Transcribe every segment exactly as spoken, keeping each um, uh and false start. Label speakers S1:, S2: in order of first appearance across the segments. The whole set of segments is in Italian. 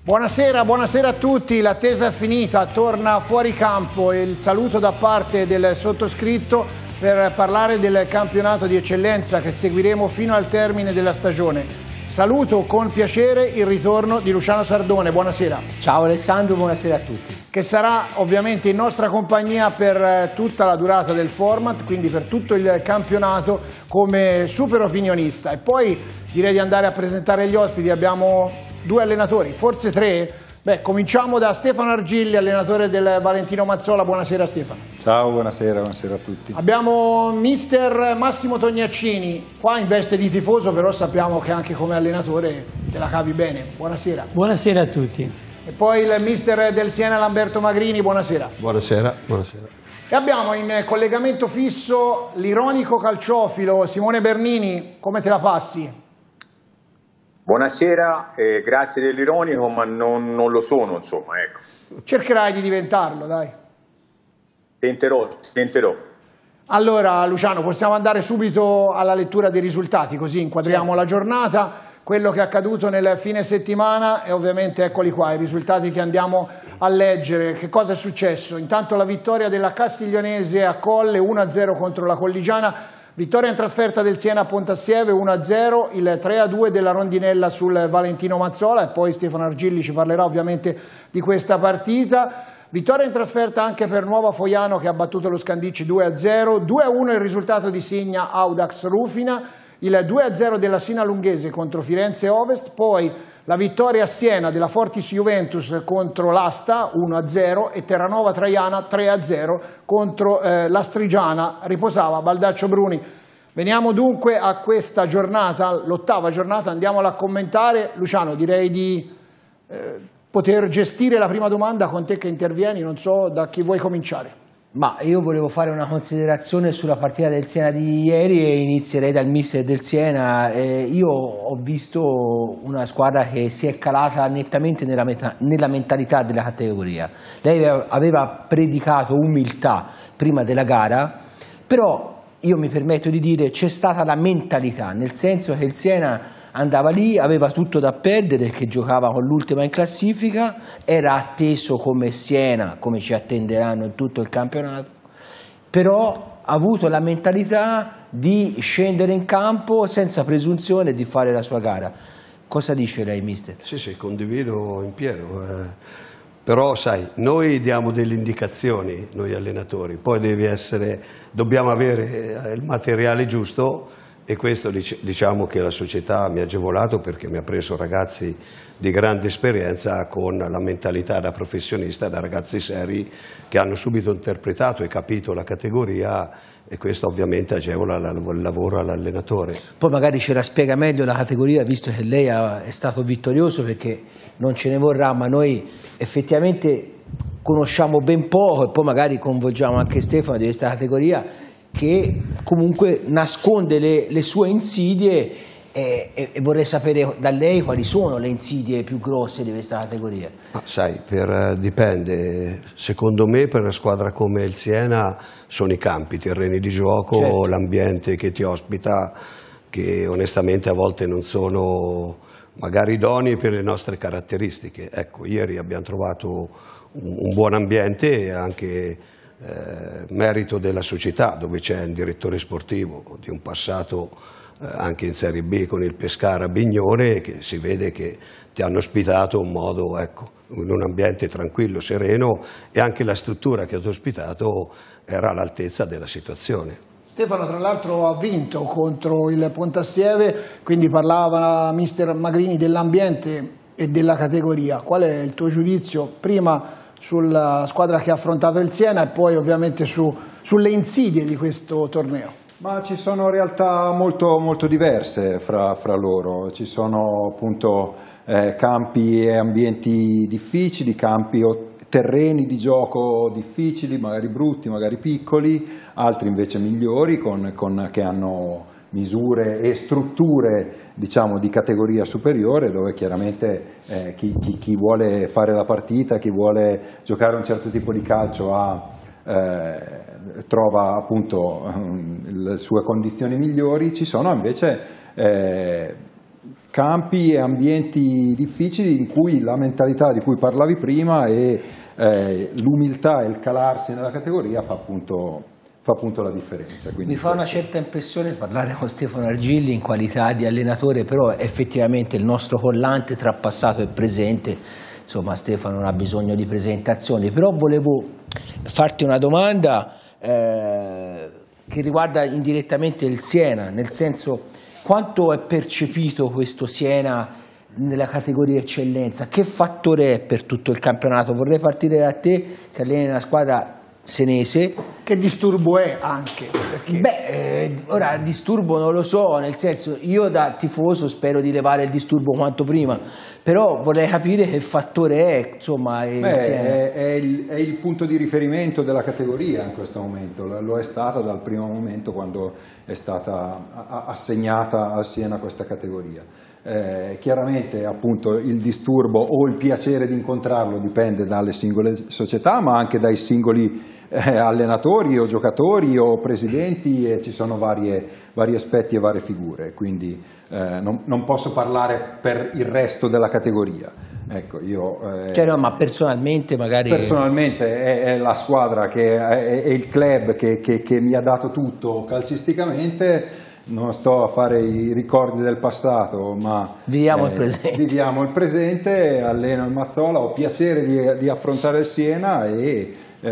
S1: Buonasera, buonasera a tutti, l'attesa è finita, torna fuori campo il saluto da parte del sottoscritto per parlare del campionato di eccellenza che seguiremo fino al termine della stagione. Saluto con piacere il ritorno di Luciano Sardone, buonasera.
S2: Ciao Alessandro, buonasera a tutti.
S1: Che sarà ovviamente in nostra compagnia per tutta la durata del format, quindi per tutto il campionato come super opinionista. E poi direi di andare a presentare gli ospiti, abbiamo due allenatori, forse tre. Beh, cominciamo da Stefano Argilli, allenatore del Valentino Mazzola. Buonasera Stefano.
S3: Ciao, buonasera, buonasera a tutti.
S1: Abbiamo mister Massimo Tognaccini, qua in veste di tifoso, però sappiamo che anche come allenatore te la cavi bene. Buonasera.
S4: Buonasera a tutti.
S1: E poi il mister del Siena Lamberto Magrini, buonasera.
S5: Buonasera, buonasera.
S1: E abbiamo in collegamento fisso l'ironico calciofilo Simone Bernini, come te la passi?
S6: Buonasera, eh, grazie dell'ironico, ma non, non lo sono, insomma, ecco.
S1: Cercherai di diventarlo, dai.
S6: Tenterò, tenterò.
S1: Allora, Luciano, possiamo andare subito alla lettura dei risultati, così inquadriamo certo. la giornata, quello che è accaduto nel fine settimana e ovviamente eccoli qua, i risultati che andiamo a leggere. Che cosa è successo? Intanto la vittoria della Castiglionese a Colle uno a zero contro la Colligiana. Vittoria in trasferta del Siena a Pontassieve uno a zero, il tre a due della Rondinella sul Valentino Mazzola e poi Stefano Argilli ci parlerà ovviamente di questa partita. Vittoria in trasferta anche per Nuova Foiano che ha battuto lo Scandicci due a zero, due a uno il risultato di Signa Audax Rufina, il due a zero della Sina Lunghese contro Firenze Ovest, poi la vittoria a Siena della Fortis Juventus contro l'Asta uno a zero e Terranova Traiana tre a zero contro eh, l'Astrigiana, riposava Baldaccio Bruni. Veniamo dunque a questa giornata, l'ottava giornata, andiamola a commentare. Luciano, direi di eh, poter gestire la prima domanda con te che intervieni, non so da chi vuoi cominciare.
S2: Ma io volevo fare una considerazione sulla partita del Siena di ieri e inizierei dal mister del Siena. Eh, io ho visto una squadra che si è calata nettamente nella, meta, nella mentalità della categoria. Lei aveva predicato umiltà prima della gara, però io mi permetto di dire c'è stata la mentalità, nel senso che il Siena andava lì, aveva tutto da perdere perché giocava con l'ultima in classifica, era atteso come Siena, come ci attenderanno in tutto il campionato, però ha avuto la mentalità di scendere in campo senza presunzione di fare la sua gara. Cosa dice lei, mister?
S5: Sì, sì, condivido in pieno. Eh, però, sai, noi diamo delle indicazioni, noi allenatori, poi devi essere, dobbiamo avere il materiale giusto. E questo diciamo che la società mi ha agevolato perché mi ha preso ragazzi di grande esperienza con la mentalità da professionista, da ragazzi seri che hanno subito interpretato e capito la categoria e questo ovviamente agevola il lavoro all'allenatore.
S2: Poi magari ce la spiega meglio la categoria visto che lei è stato vittorioso perché non ce ne vorrà, ma noi effettivamente conosciamo ben poco e poi magari coinvolgiamo anche Stefano di questa categoria che comunque nasconde le, le sue insidie e, e, e vorrei sapere da lei quali sono le insidie più grosse di questa categoria.
S5: Ma sai, per, dipende, secondo me per una squadra come il Siena sono i campi, i terreni di gioco, certo. L'ambiente che ti ospita, che onestamente a volte non sono magari idonei per le nostre caratteristiche. Ecco, ieri abbiamo trovato un, un buon ambiente e anche Eh, merito della società dove c'è un direttore sportivo di un passato eh, anche in Serie B con il Pescara Bignone che si vede che ti hanno ospitato in modo, ecco, in un ambiente tranquillo, sereno e anche la struttura che ti ha ospitato era all'altezza della situazione.
S1: Stefano tra l'altro ha vinto contro il Pontassieve, quindi parlava mister Magrini dell'ambiente e della categoria. Qual è il tuo giudizio prima sulla squadra che ha affrontato il Siena e poi ovviamente su, sulle insidie di questo torneo?
S3: Ma ci sono realtà molto, molto diverse fra, fra loro, ci sono appunto eh, campi e ambienti difficili, campi o terreni di gioco difficili, magari brutti, magari piccoli, altri invece migliori con, con, che hanno misure e strutture diciamo di categoria superiore dove chiaramente eh, chi, chi, chi vuole fare la partita, chi vuole giocare un certo tipo di calcio ha, eh, trova appunto le sue condizioni migliori. Ci sono invece eh, campi e ambienti difficili in cui la mentalità di cui parlavi prima e eh, l'umiltà e il calarsi nella categoria fa appunto, fa appunto la differenza. Quindi
S2: mi fa una certa impressione parlare con Stefano Argilli in qualità di allenatore, però effettivamente il nostro collante tra passato e presente, insomma Stefano non ha bisogno di presentazioni, però volevo farti una domanda eh, che riguarda indirettamente il Siena, nel senso: quanto è percepito questo Siena nella categoria eccellenza? Che fattore è per tutto il campionato? Vorrei partire da te, che alleni una squadra senese.
S1: Che disturbo è anche? Perché...
S2: Beh, eh, ora disturbo non lo so, nel senso, io da tifoso spero di levare il disturbo quanto prima, però vorrei capire che fattore è, insomma, il
S3: Beh,
S2: Siena.
S3: È, è, il, è il punto di riferimento della categoria in questo momento, lo è stata dal primo momento quando è stata assegnata al Siena questa categoria. Eh, chiaramente appunto il disturbo o il piacere di incontrarlo dipende dalle singole società, ma anche dai singoli eh, allenatori o giocatori o presidenti, e ci sono varie, vari aspetti e varie figure, quindi eh, non, non posso parlare per il resto della categoria. Ecco, io, eh,
S2: cioè, no, ma personalmente magari...
S3: Personalmente è, è la squadra, che è, è il club che, che, che mi ha dato tutto calcisticamente. Non sto a fare i ricordi del passato, ma
S2: viviamo
S3: eh,
S2: il presente.
S3: Viviamo il presente, alleno il Mazzola, ho piacere di, di affrontare il Siena e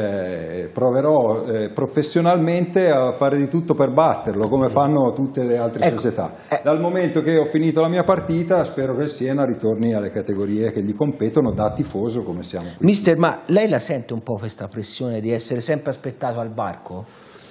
S3: eh, proverò eh, professionalmente a fare di tutto per batterlo, come fanno tutte le altre
S2: ecco,
S3: società.
S2: Eh.
S3: Dal momento che ho finito la mia partita, spero che il Siena ritorni alle categorie che gli competono da tifoso come siamo qui.
S2: Mister, ma lei la sente un po' questa pressione di essere sempre aspettato al varco?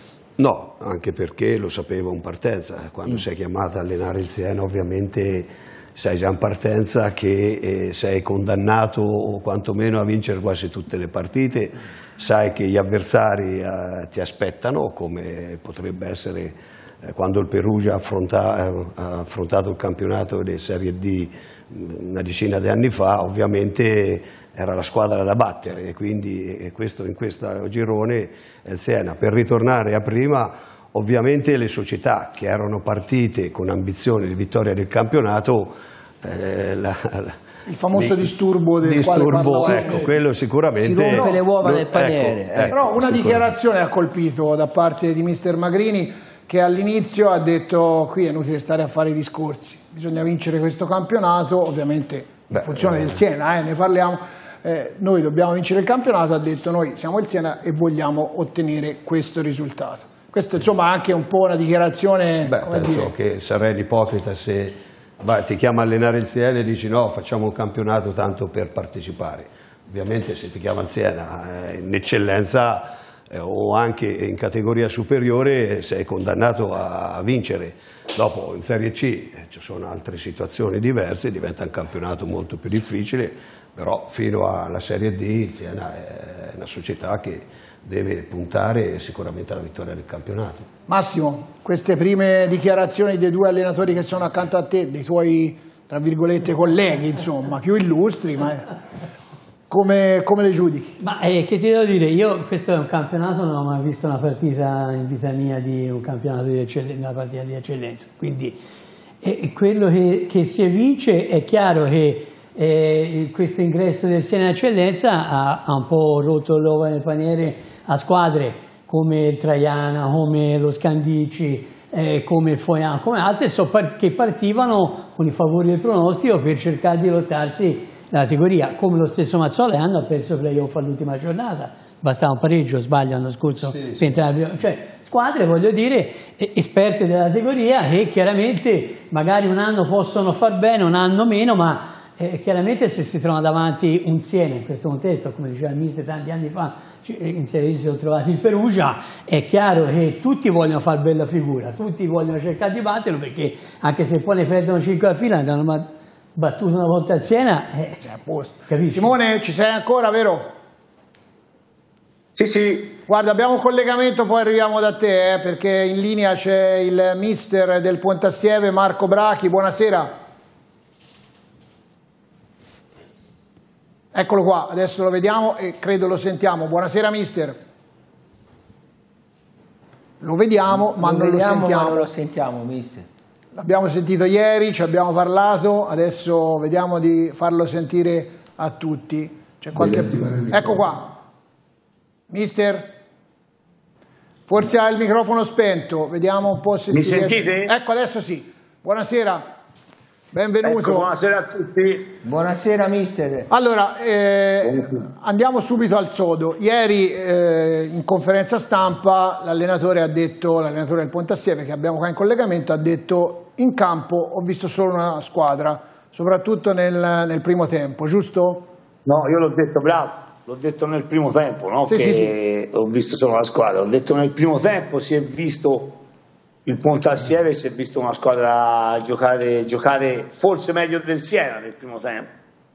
S5: No, anche perché lo sapevo in partenza, quando mm. sei chiamato a allenare il Siena ovviamente sai già in partenza che eh, sei condannato o quantomeno a vincere quasi tutte le partite, sai che gli avversari eh, ti aspettano, come potrebbe essere eh, quando il Perugia ha, affronta, eh, ha affrontato il campionato di Serie D una decina di anni fa, ovviamente era la squadra da battere, e quindi e questo, in questo girone è il Siena. Per ritornare a prima, ovviamente le società che erano partite con ambizione di vittoria del campionato, eh, la, la,
S1: il famoso
S5: di,
S1: disturbo del
S5: disturbo,
S1: quale parlavo.
S5: ecco, quello sicuramente...
S2: Si rompe le uova
S5: lo,
S2: nel paniere.
S5: Ecco,
S2: Ecco,
S1: Però una dichiarazione ha colpito da parte di mister Magrini, che all'inizio ha detto: qui è inutile stare a fare i discorsi, bisogna vincere questo campionato, ovviamente in Beh, funzione eh, del Siena, eh, ne parliamo, eh, noi dobbiamo vincere il campionato, ha detto: noi siamo il Siena e vogliamo ottenere questo risultato. Questo insomma è anche un po' una dichiarazione...
S5: Beh,
S1: come
S5: penso
S1: dire...
S5: che sarei ipocrita se vai, ti chiama a allenare il Siena e dici no, facciamo un campionato tanto per partecipare. Ovviamente se ti chiama il Siena eh, in eccellenza eh, o anche in categoria superiore sei condannato a, a vincere. Dopo in Serie C eh, ci sono altre situazioni diverse, diventa un campionato molto più difficile, però fino alla Serie D il Siena è una società che deve puntare sicuramente alla vittoria del campionato.
S1: Massimo, queste prime dichiarazioni dei due allenatori che sono accanto a te, dei tuoi, tra virgolette, colleghi, insomma, più illustri, ma come, come le giudichi?
S4: Ma eh, che ti devo dire, io questo è un campionato, non ho mai visto una partita in vita mia di un campionato di eccellenza, una partita di eccellenza, quindi eh, quello che, che si evince è chiaro che eh, questo ingresso del Siena Eccellenza ha, ha un po' rotto l'uovo nel paniere a squadre come il Traiana, come lo Scandicci, eh, come il Foian, come altre so part che partivano con i favori del pronostico per cercare di lottarsi la categoria, come lo stesso Mazzola, hanno perso playoff all'ultima giornata, bastava un pareggio, sbaglio l'anno scorso,
S3: sì,
S4: per
S3: sì.
S4: entrare, cioè squadre, voglio dire, esperte della categoria che chiaramente magari un anno possono far bene, un anno meno, ma eh, chiaramente se si trova davanti un Siena in questo contesto, come diceva il mister tanti anni fa, in Serie D si sono trovati il Perugia, è chiaro che tutti vogliono fare bella figura, tutti vogliono cercare di batterlo, perché anche se poi ne perdono cinque a fila, andano battuto una volta al Siena, eh,
S1: Sei a posto.
S4: capisci?
S1: Simone, ci sei ancora, vero?
S6: Sì, sì.
S1: Guarda, abbiamo un collegamento, poi arriviamo da te, eh, perché in linea c'è il mister del Pontassieve, Marco Brachi. Buonasera. Eccolo qua, adesso lo vediamo e credo lo sentiamo. Buonasera mister. Lo vediamo, ma
S2: lo
S1: non
S2: vediamo,
S1: lo sentiamo.
S2: ma non lo sentiamo, mister.
S1: l'abbiamo sentito ieri, ci abbiamo parlato, adesso vediamo di farlo sentire a tutti. C'è qualche... Ecco qua, mister, forse ha il microfono spento, vediamo un po' se
S7: Mi
S1: si
S7: sentite?
S1: riesce. Ecco, adesso sì. Buonasera, benvenuto.
S7: Ecco, buonasera a tutti.
S2: Buonasera mister.
S1: Allora, eh, andiamo subito al sodo. Ieri eh, in conferenza stampa l'allenatore ha detto, l'allenatore del Pontassieve che abbiamo qua in collegamento, ha detto: in campo ho visto solo una squadra, soprattutto nel, nel primo tempo, giusto?
S7: No, io l'ho detto, bravo, l'ho detto nel primo tempo, no?
S1: Sì,
S7: che
S1: sì, sì.
S7: Ho visto solo una squadra, l'ho detto nel primo tempo, si è visto il Pontassieve, si è visto una squadra giocare, giocare forse meglio del Siena nel primo tempo.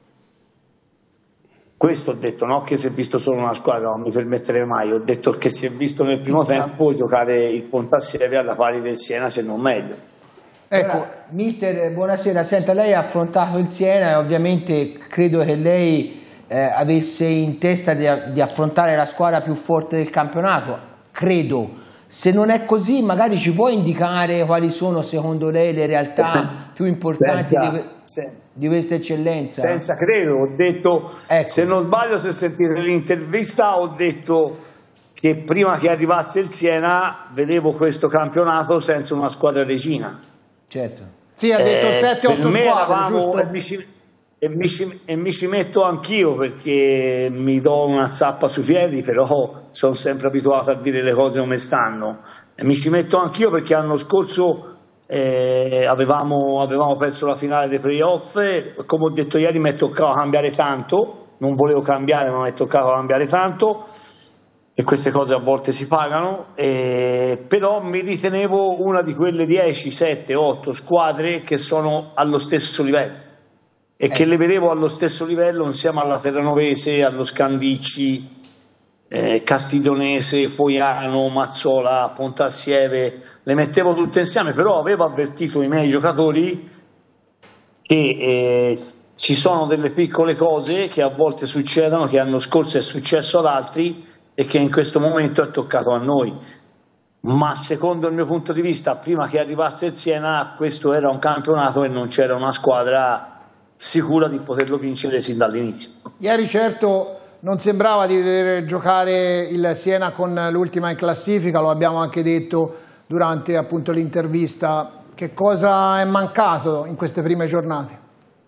S7: Questo ho detto, no che si è visto solo una squadra, non mi permetterei mai, ho detto che si è visto nel primo tempo giocare il Pontassieve alla pari del Siena, se non meglio.
S2: Ecco, allora, mister, buonasera. Senta, lei ha affrontato il Siena e ovviamente credo che lei eh, avesse in testa di, di affrontare la squadra più forte del campionato, credo. Se non è così, magari ci può indicare quali sono secondo lei le realtà più importanti
S7: senza,
S2: di,
S7: senza,
S2: di questa eccellenza?
S7: Senza credo, ho detto, ecco. Se non sbaglio, se sentite l'intervista, ho detto che prima che arrivasse il Siena vedevo questo campionato senza una squadra regina.
S2: Certo.
S1: Sì, ha detto
S7: eh,
S1: sette otto squadre,
S7: eravamo,
S1: giusto?
S7: E mi, ci, e, mi ci, e mi ci metto anch'io, perché mi do una zappa sui piedi, però sono sempre abituato a dire le cose come stanno. E mi ci metto anch'io perché l'anno scorso eh, avevamo, avevamo perso la finale dei playoff, e, come ho detto ieri, mi è toccato cambiare tanto, non volevo cambiare ma mi è toccato cambiare tanto, e queste cose a volte si pagano, eh, però mi ritenevo una di quelle dieci, sette, otto squadre che sono allo stesso livello e eh. che le vedevo allo stesso livello insieme alla Terranovese, allo Scandicci, eh, Castiglionese, Foiano, Mazzola, Pontassieve, le mettevo tutte insieme, però avevo avvertito i miei giocatori che eh, ci sono delle piccole cose che a volte succedono, che l'anno scorso è successo ad altri e che in questo momento è toccato a noi, ma secondo il mio punto di vista, prima che arrivasse il Siena, questo era un campionato e non c'era una squadra sicura di poterlo vincere sin dall'inizio.
S1: Ieri certo non sembrava di vedere giocare il Siena con l'ultima in classifica, lo abbiamo anche detto durante appunto l'intervista. Che cosa è mancato in queste prime giornate?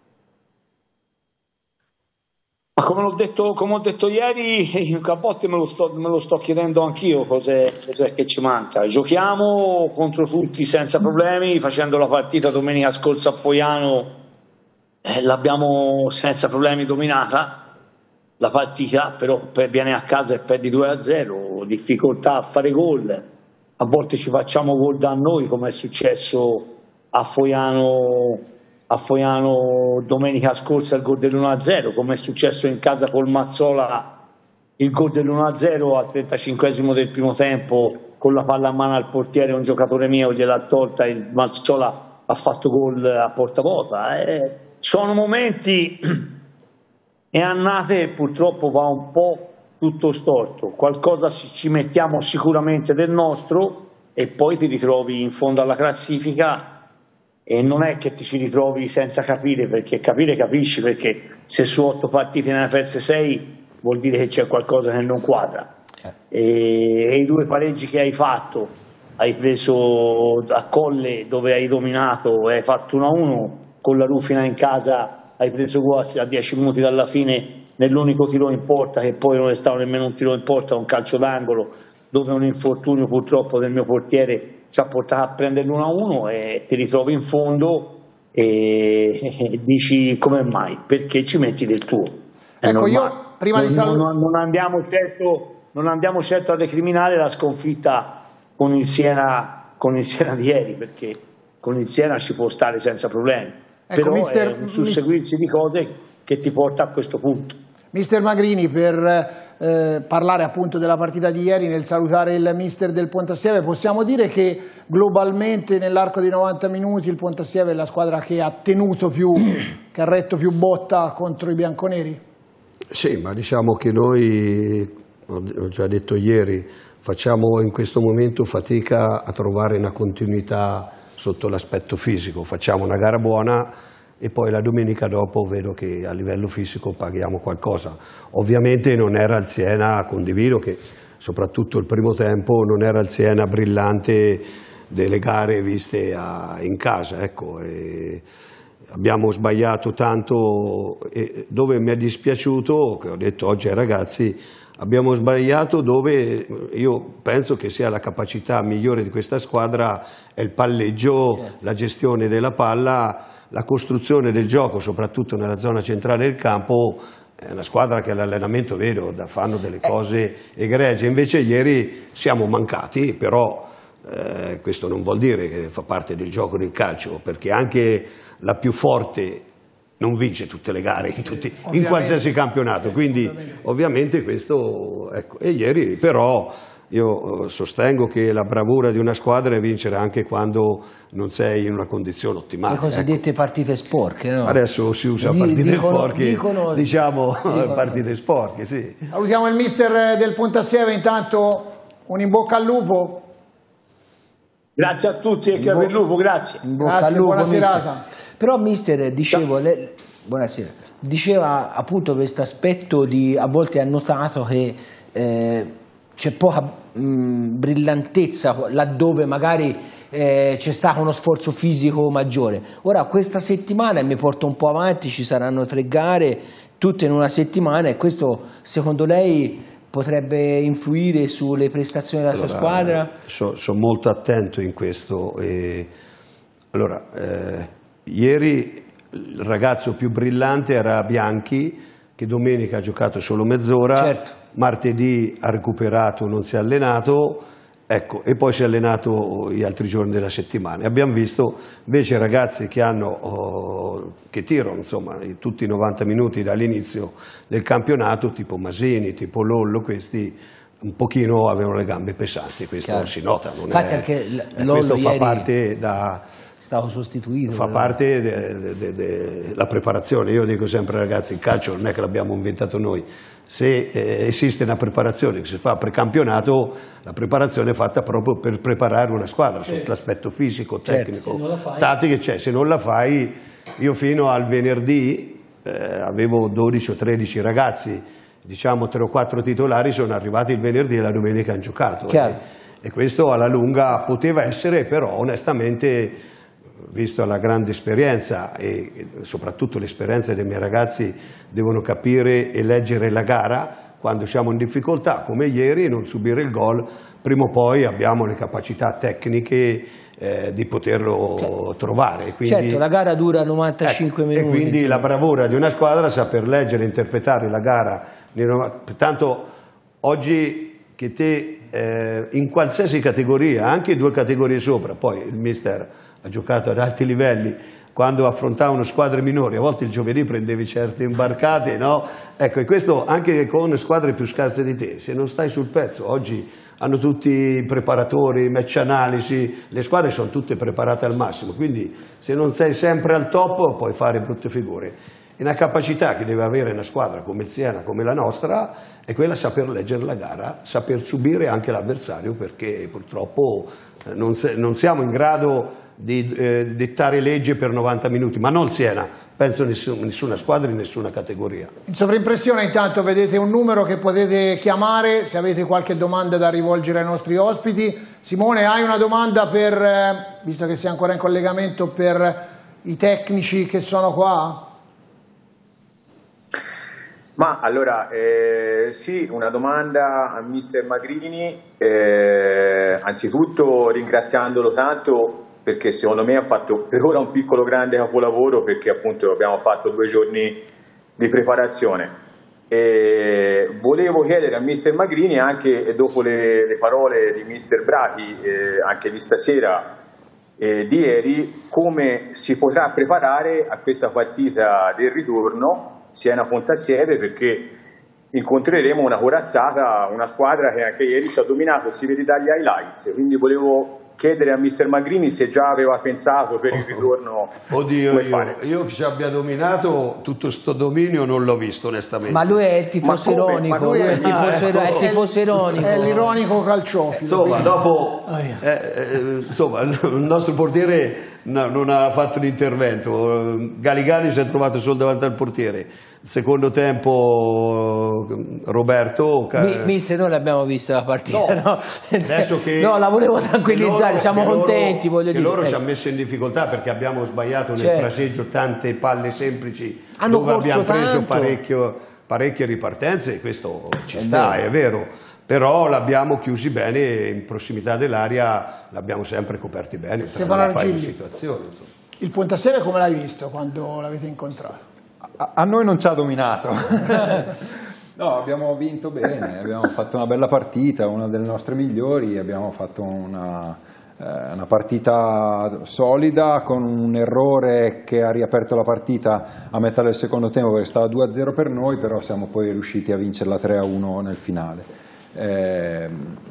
S7: Ma come ho detto, come ho detto ieri, a volte me lo sto, me lo sto chiedendo anch'io cos'è, cos'è che ci manca. Giochiamo contro tutti senza problemi, facendo la partita domenica scorsa a Foiano eh, l'abbiamo senza problemi dominata la partita, però viene a casa e perdi due a zero, difficoltà a fare gol, a volte ci facciamo gol da noi, come è successo a Foiano a Foiano domenica scorsa, il gol dell'uno a zero, come è successo in casa col Mazzola, il gol dell'uno a zero al trentacinquesimo del primo tempo, con la palla a mano al portiere, un giocatore mio gliel'ha tolta, il Mazzola ha fatto gol a porta vuota. Eh, sono momenti e annate, purtroppo va un po' tutto storto, qualcosa ci mettiamo sicuramente del nostro e poi ti ritrovi in fondo alla classifica. E non è che ti ci ritrovi senza capire, perché capire capisci, perché se su otto partite ne hai perse sei vuol dire che c'è qualcosa che non quadra. E, e i due pareggi che hai fatto, hai preso a Colle dove hai dominato e hai fatto uno a uno, con la Rufina in casa hai preso gol a dieci minuti dalla fine nell'unico tiro in porta, che poi non è stato nemmeno un tiro in porta, un calcio d'angolo, dove un infortunio purtroppo del mio portiere ci ha portato a prendere l'uno a uno e ti ritrovi in fondo e, e dici come mai, perché ci metti del tuo. È
S1: ecco,
S7: normale.
S1: io prima
S7: non,
S1: di salut-
S7: non, non, andiamo certo, non andiamo certo a recriminare la sconfitta con il Siena, con il Siena di ieri, perché con il Siena ci può stare senza problemi, ecco, però mister, è un susseguirsi di cose che ti porta a questo punto.
S1: Mister Magrini, per eh, parlare appunto della partita di ieri, nel salutare il mister del Pontassieve, possiamo dire che globalmente nell'arco dei novanta minuti il Pontassieve è la squadra che ha tenuto più, che ha retto più botta contro i bianconeri?
S5: Sì, ma diciamo che noi, ho già detto ieri, facciamo in questo momento fatica a trovare una continuità sotto l'aspetto fisico, facciamo una gara buona e poi la domenica dopo vedo che a livello fisico paghiamo qualcosa. Ovviamente non era il Siena, condivido che soprattutto il primo tempo non era il Siena brillante delle gare viste a, in casa, ecco, e abbiamo sbagliato tanto, e dove mi è dispiaciuto, che ho detto oggi ai ragazzi, abbiamo sbagliato dove io penso che sia la capacità migliore di questa squadra è il palleggio, la gestione della palla, la costruzione del gioco, soprattutto nella zona centrale del campo. È una squadra che all'allenamento vero fanno delle cose egregie, invece ieri siamo mancati, però eh, questo non vuol dire che fa parte del gioco del calcio, perché anche la più forte non vince tutte le gare in, tutti, in qualsiasi campionato, quindi ovviamente questo, ecco, e ieri però io sostengo che la bravura di una squadra è vincere anche quando non sei in una condizione ottimale.
S2: Le cosiddette ecco. partite sporche, no?
S5: Adesso si usa partite dicono, sporche, dicono, diciamo dicono. partite sporche, sì.
S1: Salutiamo il mister del Pontassieve, intanto un in bocca al lupo.
S7: Grazie a tutti e che per il lupo, grazie.
S2: In bocca
S1: grazie,
S2: al lupo,
S1: buona
S2: mister.
S1: serata.
S2: Però mister, dicevo, le, buonasera, diceva appunto questo aspetto di, a volte ha notato che eh, c'è poca mh, brillantezza laddove magari eh, c'è stato uno sforzo fisico maggiore. Ora questa settimana, mi porto un po' avanti, ci saranno tre gare, tutte in una settimana, e questo secondo lei potrebbe influire sulle prestazioni della allora, sua squadra?
S5: Sono so molto attento in questo. E, allora, eh, ieri il ragazzo più brillante era Bianchi, che domenica ha giocato solo mezz'ora,
S2: certo.
S5: Martedì ha recuperato, non si è allenato, ecco, e poi si è allenato gli altri giorni della settimana. Abbiamo visto invece ragazzi che, hanno, oh, che tirano insomma, tutti i novanta minuti dall'inizio del campionato, tipo Masini, tipo Lollo, questi un pochino avevano le gambe pesanti, questo Chiaro. si nota. Non
S2: Infatti
S5: è,
S2: anche
S5: eh, questo fa parte da...
S2: Stato sostituito.
S5: Fa parte della preparazione. Io dico sempre ragazzi, il calcio non è che l'abbiamo inventato noi. Se eh, esiste una preparazione che si fa precampionato, la preparazione è fatta proprio per preparare una squadra, certo. sotto l'aspetto fisico, tecnico, certo. tattico, cioè, se non la fai, io fino al venerdì eh, avevo dodici o tredici ragazzi, diciamo tre o quattro titolari, sono arrivati il venerdì e la domenica hanno giocato. E, e questo alla lunga poteva essere, però onestamente, visto la grande esperienza e soprattutto l'esperienza dei miei ragazzi, devono capire e leggere la gara quando siamo in difficoltà, come ieri, e non subire il gol. Prima o poi abbiamo le capacità tecniche eh, di poterlo certo. trovare. Quindi,
S2: certo, la gara dura novantacinque
S5: ecco,
S2: minuti.
S5: E quindi insomma. la bravura di una squadra è saper leggere e interpretare la gara. Pertanto oggi che te eh, in qualsiasi categoria, anche due categorie sopra, poi il mister ha giocato ad alti livelli, quando affrontavano squadre minori, a volte il giovedì prendevi certe imbarcate, no? Ecco, e questo anche con squadre più scarse di te, se non stai sul pezzo, oggi hanno tutti i preparatori, match analisi, le squadre sono tutte preparate al massimo, quindi se non sei sempre al top puoi fare brutte figure. E una capacità che deve avere una squadra come il Siena, come la nostra, è quella di saper leggere la gara, saper subire anche l'avversario, perché purtroppo non, se, non siamo in grado di eh, dettare legge per novanta minuti, ma non il Siena, penso nessun, nessuna squadra in nessuna categoria.
S1: In sovraimpressione intanto vedete un numero che potete chiamare se avete qualche domanda da rivolgere ai nostri ospiti. Simone, hai una domanda per, eh, visto che sei ancora in collegamento, per i tecnici che sono qua?
S6: Ma allora, eh, sì, una domanda a mister Magrini, eh, anzitutto ringraziandolo tanto perché secondo me ha fatto per ora un piccolo grande capolavoro, perché appunto abbiamo fatto due giorni di preparazione. E volevo chiedere a mister Magrini, anche dopo le, le parole di mister Brachi, eh, anche di stasera, eh, di ieri, come si potrà preparare a questa partita del ritorno Siena Pontassieve, perché incontreremo una corazzata, una squadra che anche ieri ci ha dominato, si vede dagli highlights, quindi volevo chiedere a mister Magrini se già aveva pensato per il ritorno.
S5: Oddio,
S6: come
S5: io,
S6: fare.
S5: io che ci abbia dominato tutto sto dominio non l'ho visto onestamente.
S2: Ma lui è il tifoso
S6: Ma come?
S2: ironico,
S6: Ma lui
S2: lui
S6: è-
S2: è il tifoso,
S5: Ah, ecco.
S2: è il tifoso ironico.
S1: È l'ironico calciofilo.
S5: Insomma,
S1: quindi-
S5: dopo
S4: Oh, yeah.
S5: eh, eh, insomma, il nostro portiere no- non ha fatto l'intervento. Galigani si è trovato solo davanti al portiere. Il secondo tempo Roberto ca-
S2: Mi- Mister, noi l'abbiamo vista la partita, no?
S5: adesso che
S2: no, la volevo tranquillizzare,
S5: che loro-
S2: siamo
S5: che loro-
S2: contenti, voglio
S5: che
S2: dire.
S5: loro ci
S2: Eh.
S5: hanno messo in difficoltà perché abbiamo sbagliato nel
S2: Certo.
S5: fraseggio tante palle semplici
S2: Hanno
S5: dove abbiamo
S2: corso
S5: preso
S2: tanto.
S5: parecchio, parecchie ripartenze e questo ci sta, è vero, però l'abbiamo chiusi bene in prossimità dell'area, l'abbiamo sempre coperti bene tra
S1: Stefano
S5: un paio di
S1: Argilli.
S5: situazioni, insomma.
S1: Il Pontassieve come l'hai visto quando l'avete incontrato?
S3: A, a noi non ci ha dominato. No, abbiamo vinto bene, abbiamo fatto una bella partita, una delle nostre migliori, abbiamo fatto una, eh, una partita solida con un errore che ha riaperto la partita a metà del secondo tempo perché stava due a zero per noi, però siamo poi riusciti a vincerla tre a uno nel finale. Eh,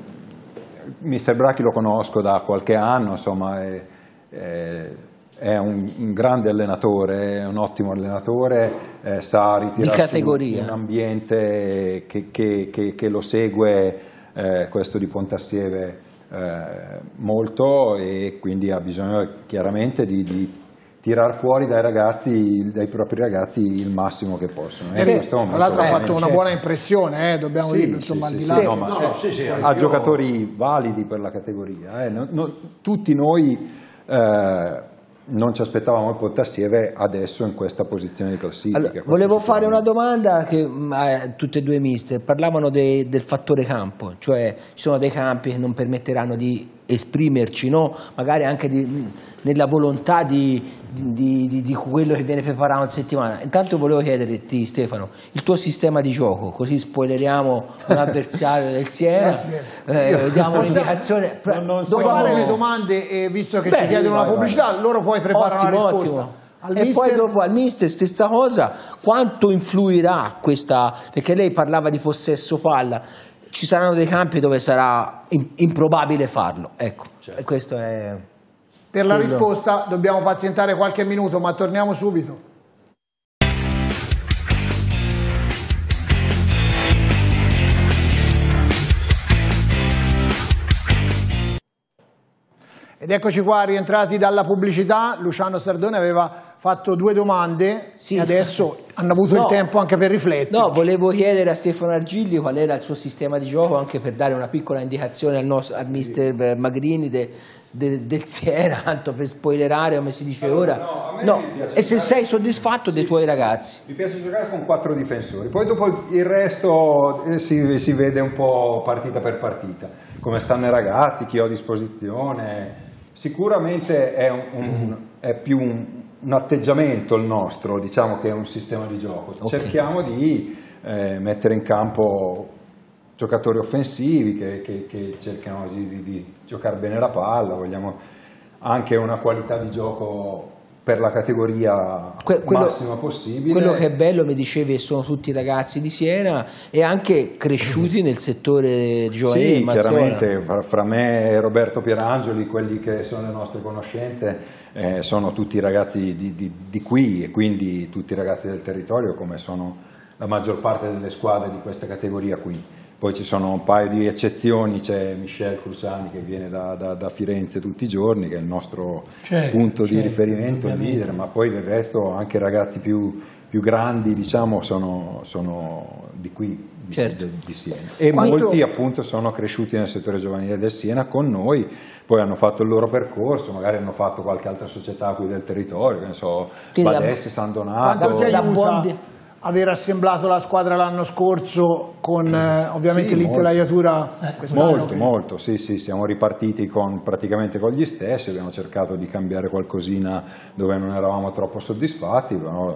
S3: mister Brachi lo conosco da qualche anno, insomma, è, è, è un, un grande allenatore, è un ottimo allenatore, eh, sa ritirarsi
S2: Di categoria.
S3: un ambiente che, che, che, che lo segue, eh, questo di Pontassieve, eh, molto, e quindi ha bisogno chiaramente di, di tirar fuori dai ragazzi, dai propri ragazzi il massimo che possono. E
S1: Sì,
S3: questo
S1: tra
S3: molto
S1: l'altro ha
S3: bene.
S1: fatto una
S2: certo.
S1: buona impressione, eh, dobbiamo
S3: Sì,
S1: dirlo,
S3: sì,
S1: insomma,
S3: sì,
S1: al di
S3: sì,
S1: là.
S3: no, ma,
S5: No, no,
S3: eh,
S5: sì, sì,
S3: ha
S5: anch'io-
S3: giocatori validi per la categoria, eh. Non- non- tutti noi eh, non ci aspettavamo il Pontassieve adesso in questa posizione di classifica.
S2: Allora,
S3: questo
S2: volevo fare una
S3: sicuramente.
S2: domanda che mh, a tutte e due mister parlavano de- del fattore campo, cioè ci sono dei campi che non permetteranno di esprimerci, no? Magari anche di- mh, nella volontà di, di- di- di quello che viene preparato in settimana. Intanto volevo chiederti, Stefano, il tuo sistema di gioco, così spoileriamo un avversario del Siena,
S1: Grazie.
S2: eh, diamo un'indicazione.
S3: Non- non so-
S1: Vuoi
S3: Dopo-
S1: fare le domande e visto che
S2: Beh,
S1: ci chiedono
S3: vai,
S1: la pubblicità,
S3: vai.
S1: loro poi preparano
S2: Ottimo,
S1: la risposta.
S2: ottimo.
S1: Al
S2: E
S1: mister-
S2: poi dopo al mister stessa cosa, quanto influirà questa, perché lei parlava di possesso palla, ci saranno dei campi dove sarà im- improbabile farlo, ecco, e questo è...
S1: Per la
S2: Scusa.
S1: risposta dobbiamo pazientare qualche minuto, ma torniamo subito. Ed eccoci qua rientrati dalla pubblicità. Luciano Sardone aveva fatto due domande
S2: Sì.
S1: e adesso hanno avuto
S2: No.
S1: il tempo anche per riflettere.
S2: No, volevo chiedere a Stefano Argilli qual era il suo sistema di gioco, anche per dare una piccola indicazione al, nostro, al mister Magrini de- de- del Siena, tanto per spoilerare come si dice ora.
S3: no, a me
S2: No,
S3: mi piace
S2: e se
S3: giocare-
S2: sei soddisfatto dei
S3: Sì,
S2: tuoi
S3: sì,
S2: ragazzi?
S3: Mi piace giocare con quattro difensori, poi dopo il resto eh, si, si vede un po' partita per partita, come stanno i ragazzi, chi ho a disposizione. Sicuramente è, un, un- è più un, un atteggiamento il nostro, diciamo, che è un sistema di gioco.
S2: Ok.
S3: Cerchiamo di eh, mettere in campo giocatori offensivi che, che- che cercano di, di- di giocare bene la palla, vogliamo anche una qualità di gioco per la categoria
S2: Que- quello-
S3: massima possibile.
S2: Quello che è bello, mi dicevi, sono tutti ragazzi di Siena e anche cresciuti nel settore giovanile.
S3: Sì,
S2: Mazzola.
S3: chiaramente fra, fra me e Roberto Pierangeli, quelli che sono le nostre conoscenze, eh, sono tutti ragazzi di, di- di qui e quindi tutti ragazzi del territorio, come sono la maggior parte delle squadre di questa categoria qui. Poi ci sono un paio di eccezioni, c'è Michel Cruciani che viene da, da- da Firenze tutti i giorni, che è il nostro
S4: Certo,
S3: punto di
S4: certo,
S3: riferimento, il
S4: ovviamente.
S3: leader, ma poi del resto anche ragazzi più, più grandi, diciamo, sono, sono di qui, di,
S2: Certo.
S3: di- di Siena. E
S1: Quanto-
S3: molti appunto sono cresciuti nel settore giovanile del Siena con noi, poi hanno fatto il loro percorso, magari hanno fatto qualche altra società qui del territorio, che ne so,
S2: Quindi la-
S3: Badesse, San
S1: Quanto
S3: Donato.
S1: ti
S2: Da
S1: aiuta
S2: buon di-
S1: aver assemblato la squadra l'anno scorso con eh, ovviamente
S3: Sì,
S1: l'intelaiatura quest'anno?
S3: Molto,
S1: che-
S3: molto, sì, sì, siamo ripartiti con, praticamente con gli stessi, abbiamo cercato di cambiare qualcosina dove non eravamo troppo soddisfatti, però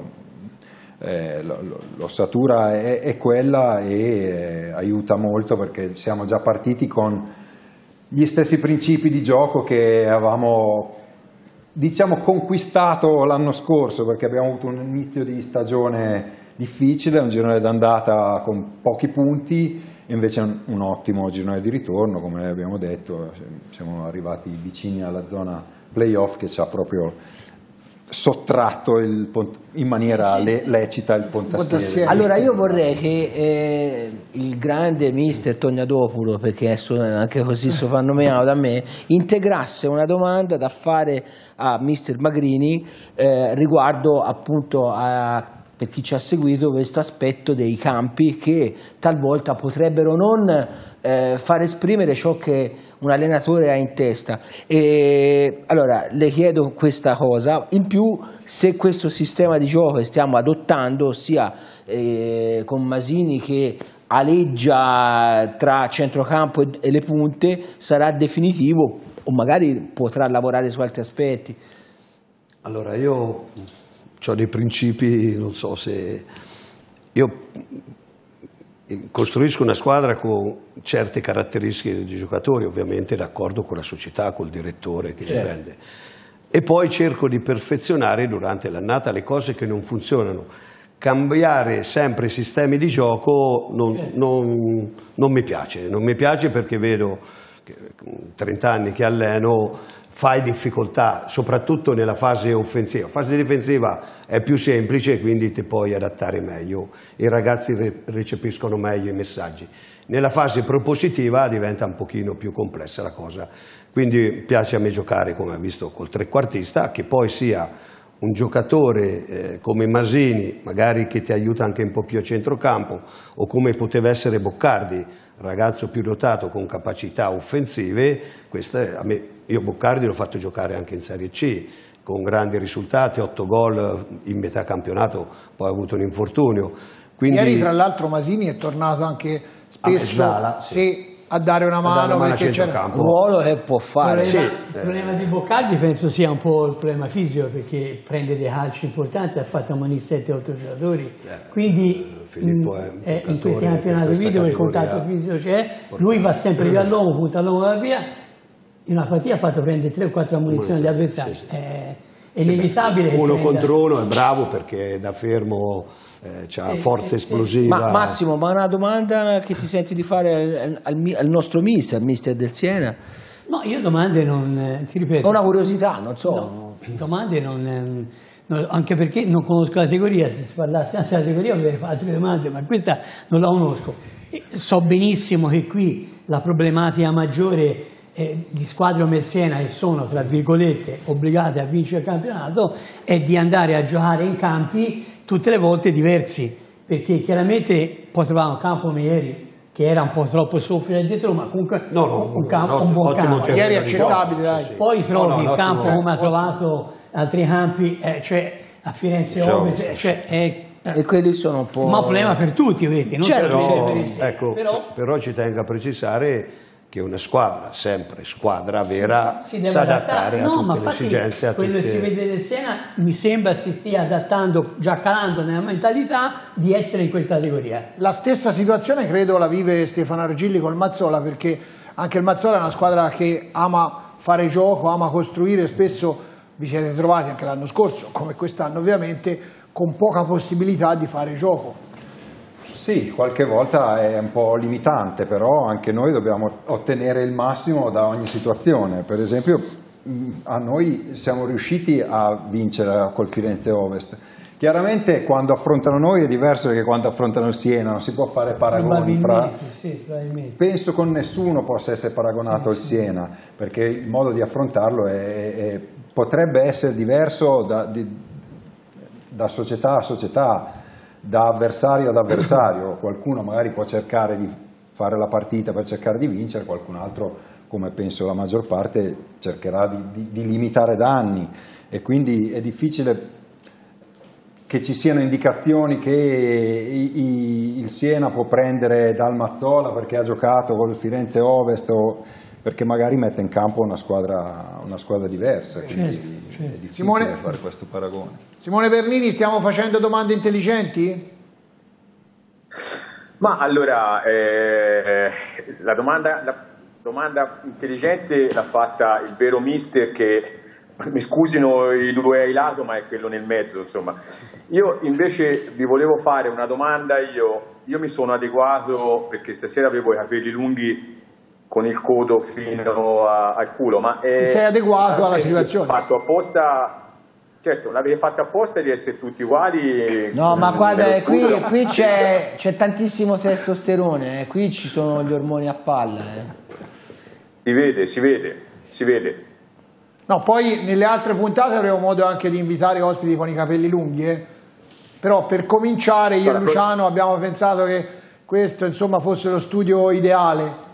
S3: eh, lo- lo- l'ossatura è, è quella e eh, aiuta molto perché siamo già partiti con gli stessi principi di gioco che avevamo, diciamo, conquistato l'anno scorso, perché abbiamo avuto un inizio di stagione difficile, un girone d'andata con pochi punti invece è un, un ottimo girone di ritorno, come abbiamo detto, siamo arrivati vicini alla zona playoff che ci ha proprio sottratto il, in maniera le, lecita il Pontassieve.
S2: Allora io vorrei che eh, il grande mister Tognadopoulos, perché è anche così soprannominato da me, integrasse una domanda da fare a mister Magrini eh, riguardo appunto a, per chi ci ha seguito, questo aspetto dei campi che talvolta potrebbero non eh, far esprimere ciò che un allenatore ha in testa. E allora le chiedo questa cosa, in più se questo sistema di gioco che stiamo adottando, sia eh, con Masini che aleggia tra centrocampo e, e le punte, sarà definitivo o magari potrà lavorare su altri aspetti.
S5: Allora io ho dei principi, non so se io costruisco una squadra con certe caratteristiche di giocatori, ovviamente d'accordo con la società, col direttore che certo. li prende, e poi cerco di perfezionare durante l'annata le cose che non funzionano. Cambiare sempre sistemi di gioco non, certo. non, non mi piace, non mi piace perché vedo che trenta anni che alleno, fai difficoltà, soprattutto nella fase offensiva. La fase difensiva è più semplice, quindi ti puoi adattare meglio, i ragazzi recepiscono meglio i messaggi. Nella fase propositiva diventa un pochino più complessa la cosa, quindi piace a me giocare, come ha visto, col trequartista, che poi sia un giocatore eh, come Masini, magari che ti aiuta anche un po' più a centrocampo, o come poteva essere Boccardi, ragazzo più dotato con capacità offensive. Questa, a me, io Boccardi l'ho fatto giocare anche in Serie C, con grandi risultati, otto gol in metà campionato, poi ha avuto un infortunio. Quindi,
S1: ieri tra l'altro Masini è tornato anche spesso
S5: a, mezzala, sì.
S1: Sì, a dare una mano,
S5: dare una mano
S1: perché c'era
S2: un ruolo che può fare.
S4: Il problema,
S5: sì.
S4: il problema di Boccardi penso sia un po' il problema fisico, perché prende dei calci importanti, ha fatto ammonire sette otto giocatori,
S5: eh,
S4: quindi
S5: Filippo è un
S4: eh, in questi
S5: giocatore
S4: campionati
S5: di questa
S4: video il contatto
S5: categoria
S4: fisico c'è, lui va sempre via all'uomo, punta all'uomo, va via. In una partita ha fatto prendere tre o quattro ammunizioni agli avversari,
S5: sì, sì.
S4: È, è inevitabile.
S5: Sì, uno
S4: prenda...
S5: contro uno è bravo perché da fermo eh, ha
S4: sì,
S5: forza
S4: sì,
S5: esplosiva.
S2: Ma Massimo, ma una domanda che ti senti di fare al, al, al nostro mister, al mister del Siena?
S4: No, io domande non, ti ripeto.
S2: Una curiosità, non so.
S4: No, domande non, non, anche perché non conosco la categoria, se si parlasse anche della categoria avrei fatto altre domande, ma questa non la conosco. E so benissimo che qui la problematica maggiore eh, di squadre come il Siena, che sono tra virgolette obbligate a vincere il campionato, è di andare a giocare in campi tutte le volte diversi, perché chiaramente poi trovare un campo come ieri che era un po' troppo soffrire dietro, ma comunque
S5: no, no,
S4: un, campo,
S5: no,
S4: un buon campo.
S1: Ieri è accettabile,
S5: sì,
S1: dai.
S5: sì.
S4: Poi trovi
S5: no, no,
S4: il campo
S5: ottimo,
S4: come ha
S5: ottimo.
S4: trovato altri campi, eh, cioè a Firenze
S5: Diciamo,
S4: Ovest,
S5: sì,
S4: cioè, è, eh,
S2: E quelli sono un po'...
S4: ma un problema per tutti questi, non
S2: Certo,
S4: solo
S5: Però,
S4: per il Siena.
S5: ecco,
S4: Però
S5: però ci tengo a precisare che una squadra, sempre squadra vera,
S4: si deve
S5: sa
S4: adattare,
S5: adattare a
S4: no,
S5: tutte
S4: ma
S5: le
S4: infatti
S5: esigenze. A
S4: quello
S5: tutte...
S4: che si vede del Siena mi sembra si stia adattando, già calando nella mentalità di essere in questa categoria.
S1: La stessa situazione credo la vive Stefano Argilli col Mazzola, perché anche il Mazzola è una squadra che ama fare gioco, ama costruire. Spesso vi siete trovati anche l'anno scorso, come quest'anno ovviamente, con poca possibilità di fare gioco.
S3: Sì, qualche volta è un po' limitante, però anche noi dobbiamo ottenere il massimo da ogni situazione. Per esempio a noi siamo riusciti a vincere col Firenze Ovest. Chiaramente quando affrontano noi è diverso che quando affrontano il Siena, non si può fare paragoni fra...
S4: Sì,
S3: Penso con nessuno possa essere paragonato il sì, Siena, perché il modo di affrontarlo è, è, potrebbe essere diverso da, di, da società a società, da avversario ad avversario. Qualcuno magari può cercare di fare la partita per cercare di vincere, qualcun altro, come penso la maggior parte, cercherà di, di, di limitare danni, e quindi è difficile che ci siano indicazioni che i, i, il Siena può prendere dal Mazzola perché ha giocato con il Firenze Ovest, o perché magari mette in campo una squadra, una squadra diversa, quindi
S4: certo, certo.
S3: è difficile
S1: Simone,
S3: fare questo paragone.
S1: Simone Bernini, stiamo facendo domande intelligenti?
S6: Ma allora, eh, la, domanda, la domanda intelligente l'ha fatta il vero mister che mi scusino i due ai lato, ma è quello nel mezzo, insomma. Io invece vi volevo fare una domanda, io, io mi sono adeguato perché stasera avevo i capelli lunghi con il codo fino a, al culo, ma eh,
S1: ti sei adeguato alla situazione?
S6: Fatto apposta. Certo, l'avete fatto apposta di essere tutti uguali.
S2: No, ma guarda, qui, qui c'è tantissimo testosterone, eh. Qui ci sono gli ormoni a palla. Eh.
S6: Si vede, si vede, si vede.
S1: No, poi nelle altre puntate avremo modo anche di invitare ospiti con i capelli lunghi, eh. Però per cominciare io e Luciano abbiamo pensato che questo insomma fosse lo studio ideale.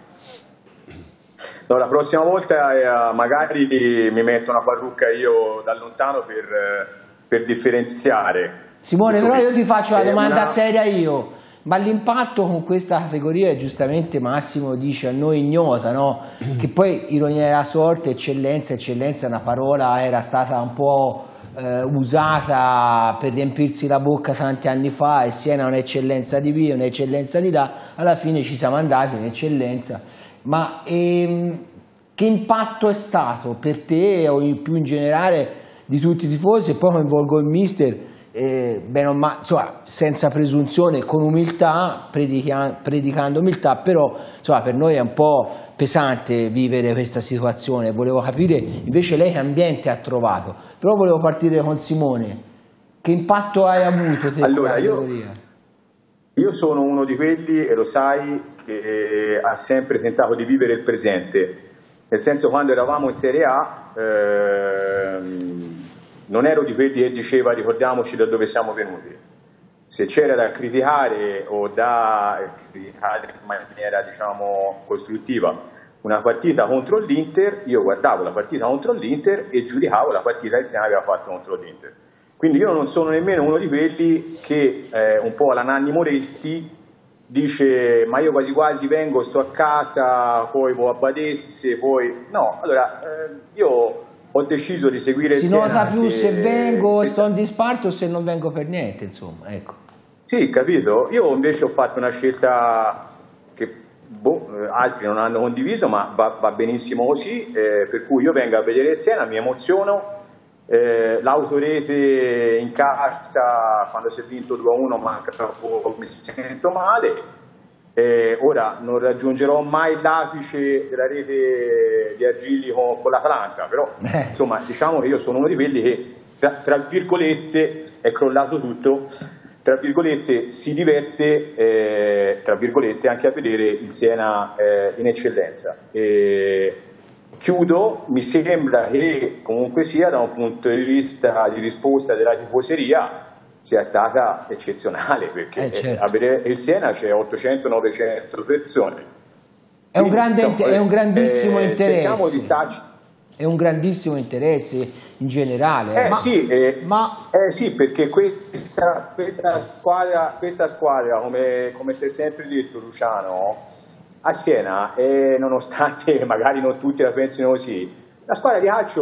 S6: No, la prossima volta eh, magari mi metto una parrucca io da lontano per, per differenziare.
S2: Simone, però io ti faccio la
S6: eh,
S2: domanda
S6: una...
S2: seria io, ma l'impatto con questa categoria, giustamente Massimo dice a noi ignota, no? Che poi ironia della sorte, eccellenza, eccellenza è una parola, era stata un po' eh, usata per riempirsi la bocca tanti anni fa, e Siena è un'eccellenza di qui, un'eccellenza di là, alla fine ci siamo andati in eccellenza. Ma ehm, che impatto è stato per te o in, più in generale di tutti i tifosi? E poi coinvolgo il mister, eh, bene, ma, insomma, senza presunzione, con umiltà, predica, predicando umiltà, però insomma, per noi è un po' pesante vivere questa situazione. Volevo capire invece lei che ambiente ha trovato, però volevo partire con Simone. Che impatto hai avuto te?
S6: Allora, io, io sono uno di quelli, e lo sai, che ha sempre tentato di vivere il presente, nel senso, quando eravamo in Serie A ehm, non ero di quelli che diceva ricordiamoci da dove siamo venuti. Se c'era da criticare o da criticare in maniera, diciamo, costruttiva una partita contro l'Inter, io guardavo la partita contro l'Inter e giudicavo la partita che il Siena aveva fatto contro l'Inter. Quindi io non sono nemmeno uno di quelli che eh, un po' alla Nanni Moretti dice ma io quasi quasi vengo, sto a casa, poi vado a Badesse, poi... No, allora eh, io ho deciso di seguire il Siena.
S2: Si nota più
S6: che...
S2: se vengo e sto in disparte o se non vengo per niente, insomma, ecco.
S6: Sì, capito. Io invece ho fatto una scelta che boh, altri non hanno condiviso, ma va, va benissimo così, eh, per cui io vengo a vedere il Siena, mi emoziono. Eh, l'autorete in casa quando si è vinto due a uno manca troppo, mi sento male. Eh, ora non raggiungerò mai l'apice della rete di Argilli con, con l'Atalanta, però eh. insomma diciamo che io sono uno di quelli che tra, tra virgolette è crollato tutto, tra virgolette si diverte eh, tra virgolette anche a vedere il Siena eh, in eccellenza. Eh, Chiudo, mi sembra che comunque sia da un punto di vista di risposta della tifoseria sia stata eccezionale, perché
S2: eh certo.
S6: a vedere il Siena c'è ottocento novecento persone.
S2: È un, grande,
S6: insomma,
S2: è un grandissimo
S6: eh,
S2: interesse.
S6: Di starci.
S2: È un grandissimo interesse in generale.
S6: Eh,
S2: ma,
S6: sì, eh,
S1: ma...
S6: eh sì, perché questa, questa squadra, questa squadra come, come si è sempre detto Luciano, a Siena, e nonostante magari non tutti la pensino così, la squadra di calcio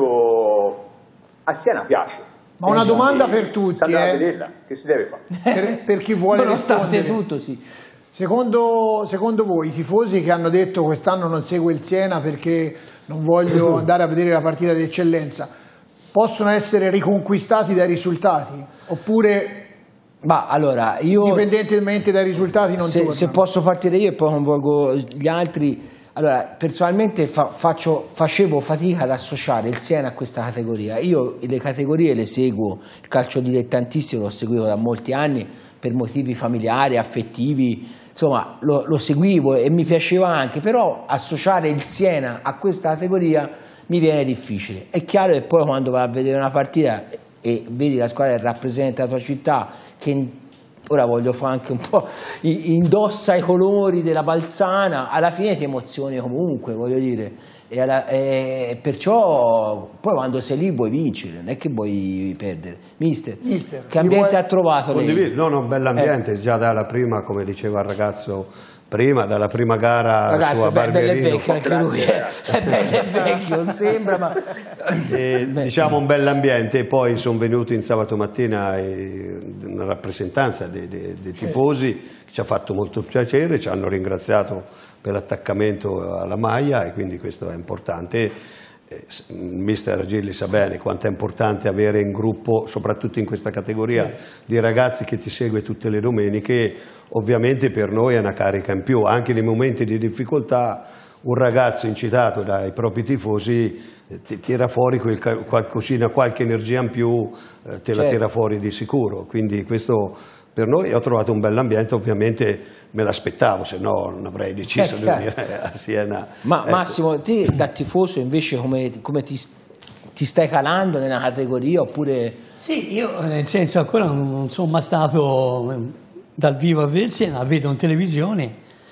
S6: a Siena piace.
S1: Ma una domanda per tutti, eh.
S6: a vederla, che si deve fare?
S1: Per, per chi vuole rispondere.
S2: Tutto, sì.
S1: Secondo, secondo voi i tifosi che hanno detto quest'anno non seguo il Siena perché non voglio andare a vedere la partita di eccellenza, possono essere riconquistati dai risultati? Oppure...
S2: Ma allora, io,
S1: indipendentemente dai risultati non
S2: se, se posso partire io e poi coinvolgo gli altri. Allora, personalmente fa, faccio, facevo fatica ad associare il Siena a questa categoria. Io le categorie le seguo, il calcio dilettantissimo l'ho seguito da molti anni per motivi familiari, affettivi, insomma lo, lo seguivo e mi piaceva anche, però associare il Siena a questa categoria mi viene difficile. È chiaro che poi quando vai a vedere una partita e vedi la squadra che rappresenta la tua città, che ora voglio fare anche un po', indossa i colori della Balzana, alla fine ti emozioni comunque, voglio dire, e, alla, e perciò poi quando sei lì vuoi vincere, non è che vuoi perdere. Mister,
S1: Mister
S2: che ambiente
S1: vuoi...
S2: ha trovato lei?
S5: No, no, bell'ambiente, eh. già dalla prima, come diceva il ragazzo prima, dalla prima gara
S2: Ragazzi,
S5: sua Barberino.
S2: Bello e vecchio anche lui, è bello e vecchio, non sembra, ma...
S5: E, diciamo un bell'ambiente, e poi sono venuti in sabato mattina eh, una rappresentanza dei, dei, dei tifosi che ci ha fatto molto piacere, ci hanno ringraziato per l'attaccamento alla maglia e quindi questo è importante. il mister Gilli sa bene quanto è importante avere in gruppo, soprattutto in questa categoria, di ragazzi che ti segue tutte le domeniche. Ovviamente per noi è una carica in più, anche nei momenti di difficoltà un ragazzo incitato dai propri tifosi ti tira fuori quel qualcosina, qualche energia in più, eh, te la certo. tira fuori di sicuro, quindi questo per noi. Ho trovato un bell'ambiente, ovviamente me l'aspettavo, se no non avrei deciso eh, di venire a Siena.
S2: Ma
S5: ecco.
S2: Massimo, te da tifoso invece come, come ti, ti stai calando nella categoria oppure?
S4: Sì, io nel senso ancora non sono mai stato dal vivo a vedere Siena, la vedo in televisione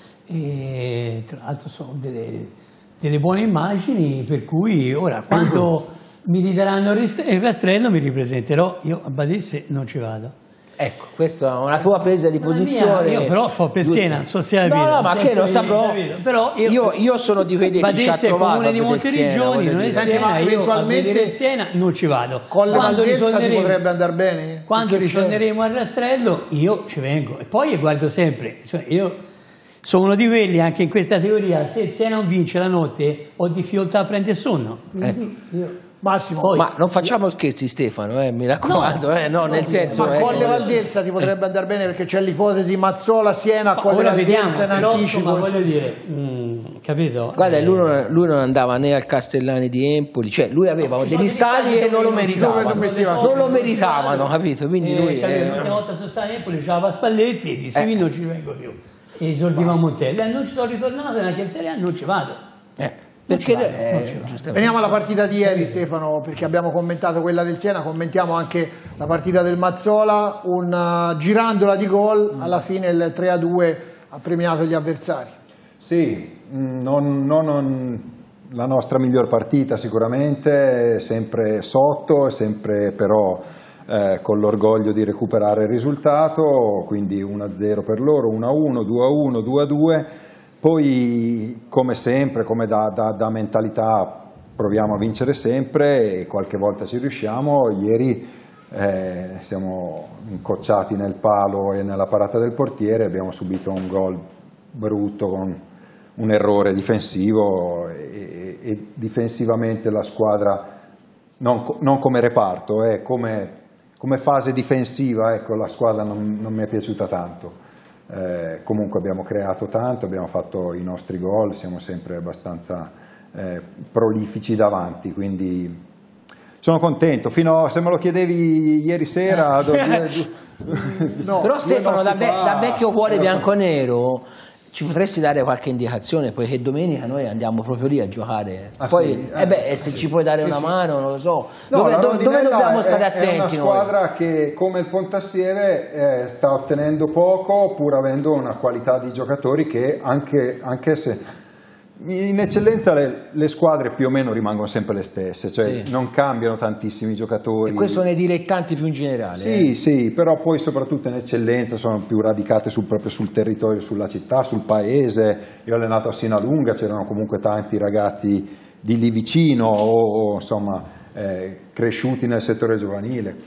S4: e tra l'altro sono delle, delle buone immagini, per cui ora quando mi ridaranno il rastrello mi ripresenterò. Io a Badesse non ci vado.
S2: Ecco, questa è una tua presa di posizione.
S4: Io però fo per Siena, non so se hai
S2: no,
S4: capito.
S2: No, ma che lo saprò.
S4: Però io,
S2: io, io sono di quelli che ci ha trovato
S4: Comune di Monteriggioni, non è Siena, io a vedere Siena non ci vado.
S1: Con le Valdelsa ti potrebbe andare bene?
S4: Quando ritorneremo al rastrello io ci vengo e poi guardo sempre, cioè io sono uno di quelli, anche in questa teoria, se il Siena non vince la notte ho difficoltà a prendere sonno. Quindi
S2: ecco.
S4: io
S1: Massimo,
S2: Poi, ma non facciamo scherzi Stefano, eh, mi raccomando, no, eh, no, nel senso,
S1: ma
S2: eh,
S1: Colle Valdelsa ti potrebbe andare bene perché c'è l'ipotesi Mazzola-Siena, Colle Valdelsa in anticipo.
S4: Ma voglio dire, mh, capito?
S2: Guarda, lui non, lui non andava né al Castellani di Empoli, cioè lui aveva no, degli stadi e non lo meritavano, non, non lo meritavano, capito? Quindi
S4: eh,
S2: lui
S4: capito,
S2: eh,
S4: l'ultima volta sono stato a Empoli, c'aveva Spalletti e dissi eh. non ci vengo più. E esordiva a Montelli, eh, non ci sono ritornato, neanche in Serie A non ci vado.
S2: Eh. Perché, eh,
S1: veniamo alla partita di ieri, Stefano, perché abbiamo commentato quella del Siena, commentiamo anche la partita del Mazzola, una girandola di gol, alla fine il tre a due ha premiato gli avversari.
S3: Sì, non, non, non la nostra miglior partita sicuramente, sempre sotto, sempre però eh, con l'orgoglio di recuperare il risultato, quindi uno a zero per loro, uno a uno, due a uno, due a due. Poi, come sempre, come da, da, da mentalità, proviamo a vincere sempre e qualche volta ci riusciamo. Ieri eh, siamo incocciati nel palo e nella parata del portiere, abbiamo subito un gol brutto con un errore difensivo e, e, e difensivamente la squadra, non, non come reparto, eh, come, come fase difensiva, ecco, la squadra non, non mi è piaciuta tanto. Eh, comunque abbiamo creato tanto, abbiamo fatto i nostri gol, siamo sempre abbastanza eh, prolifici davanti, quindi sono contento. Fino a, se me lo chiedevi ieri sera, due, due,
S2: no, però Stefano, da, ve, da vecchio cuore bianconero ci potresti dare qualche indicazione, poiché domenica noi andiamo proprio lì a giocare. Ah, poi sì? eh, eh beh, se sì. ci puoi dare sì, una sì. mano, non lo so. No, dove, dove, dove dobbiamo
S3: è,
S2: stare attenti?
S3: È una squadra noi? Che, come il Pontassieve, eh, sta ottenendo poco, pur avendo una qualità di giocatori che anche, anche se in eccellenza le, le squadre più o meno rimangono sempre le stesse, cioè sì. non cambiano tantissimi giocatori.
S2: E questo nei dilettanti più in generale?
S3: Sì,
S2: eh?
S3: sì, però poi soprattutto in eccellenza sono più radicate sul, proprio sul territorio, sulla città, sul paese. Io ho allenato a Sinalunga, c'erano comunque tanti ragazzi di lì vicino o, o insomma eh, cresciuti nel settore giovanile.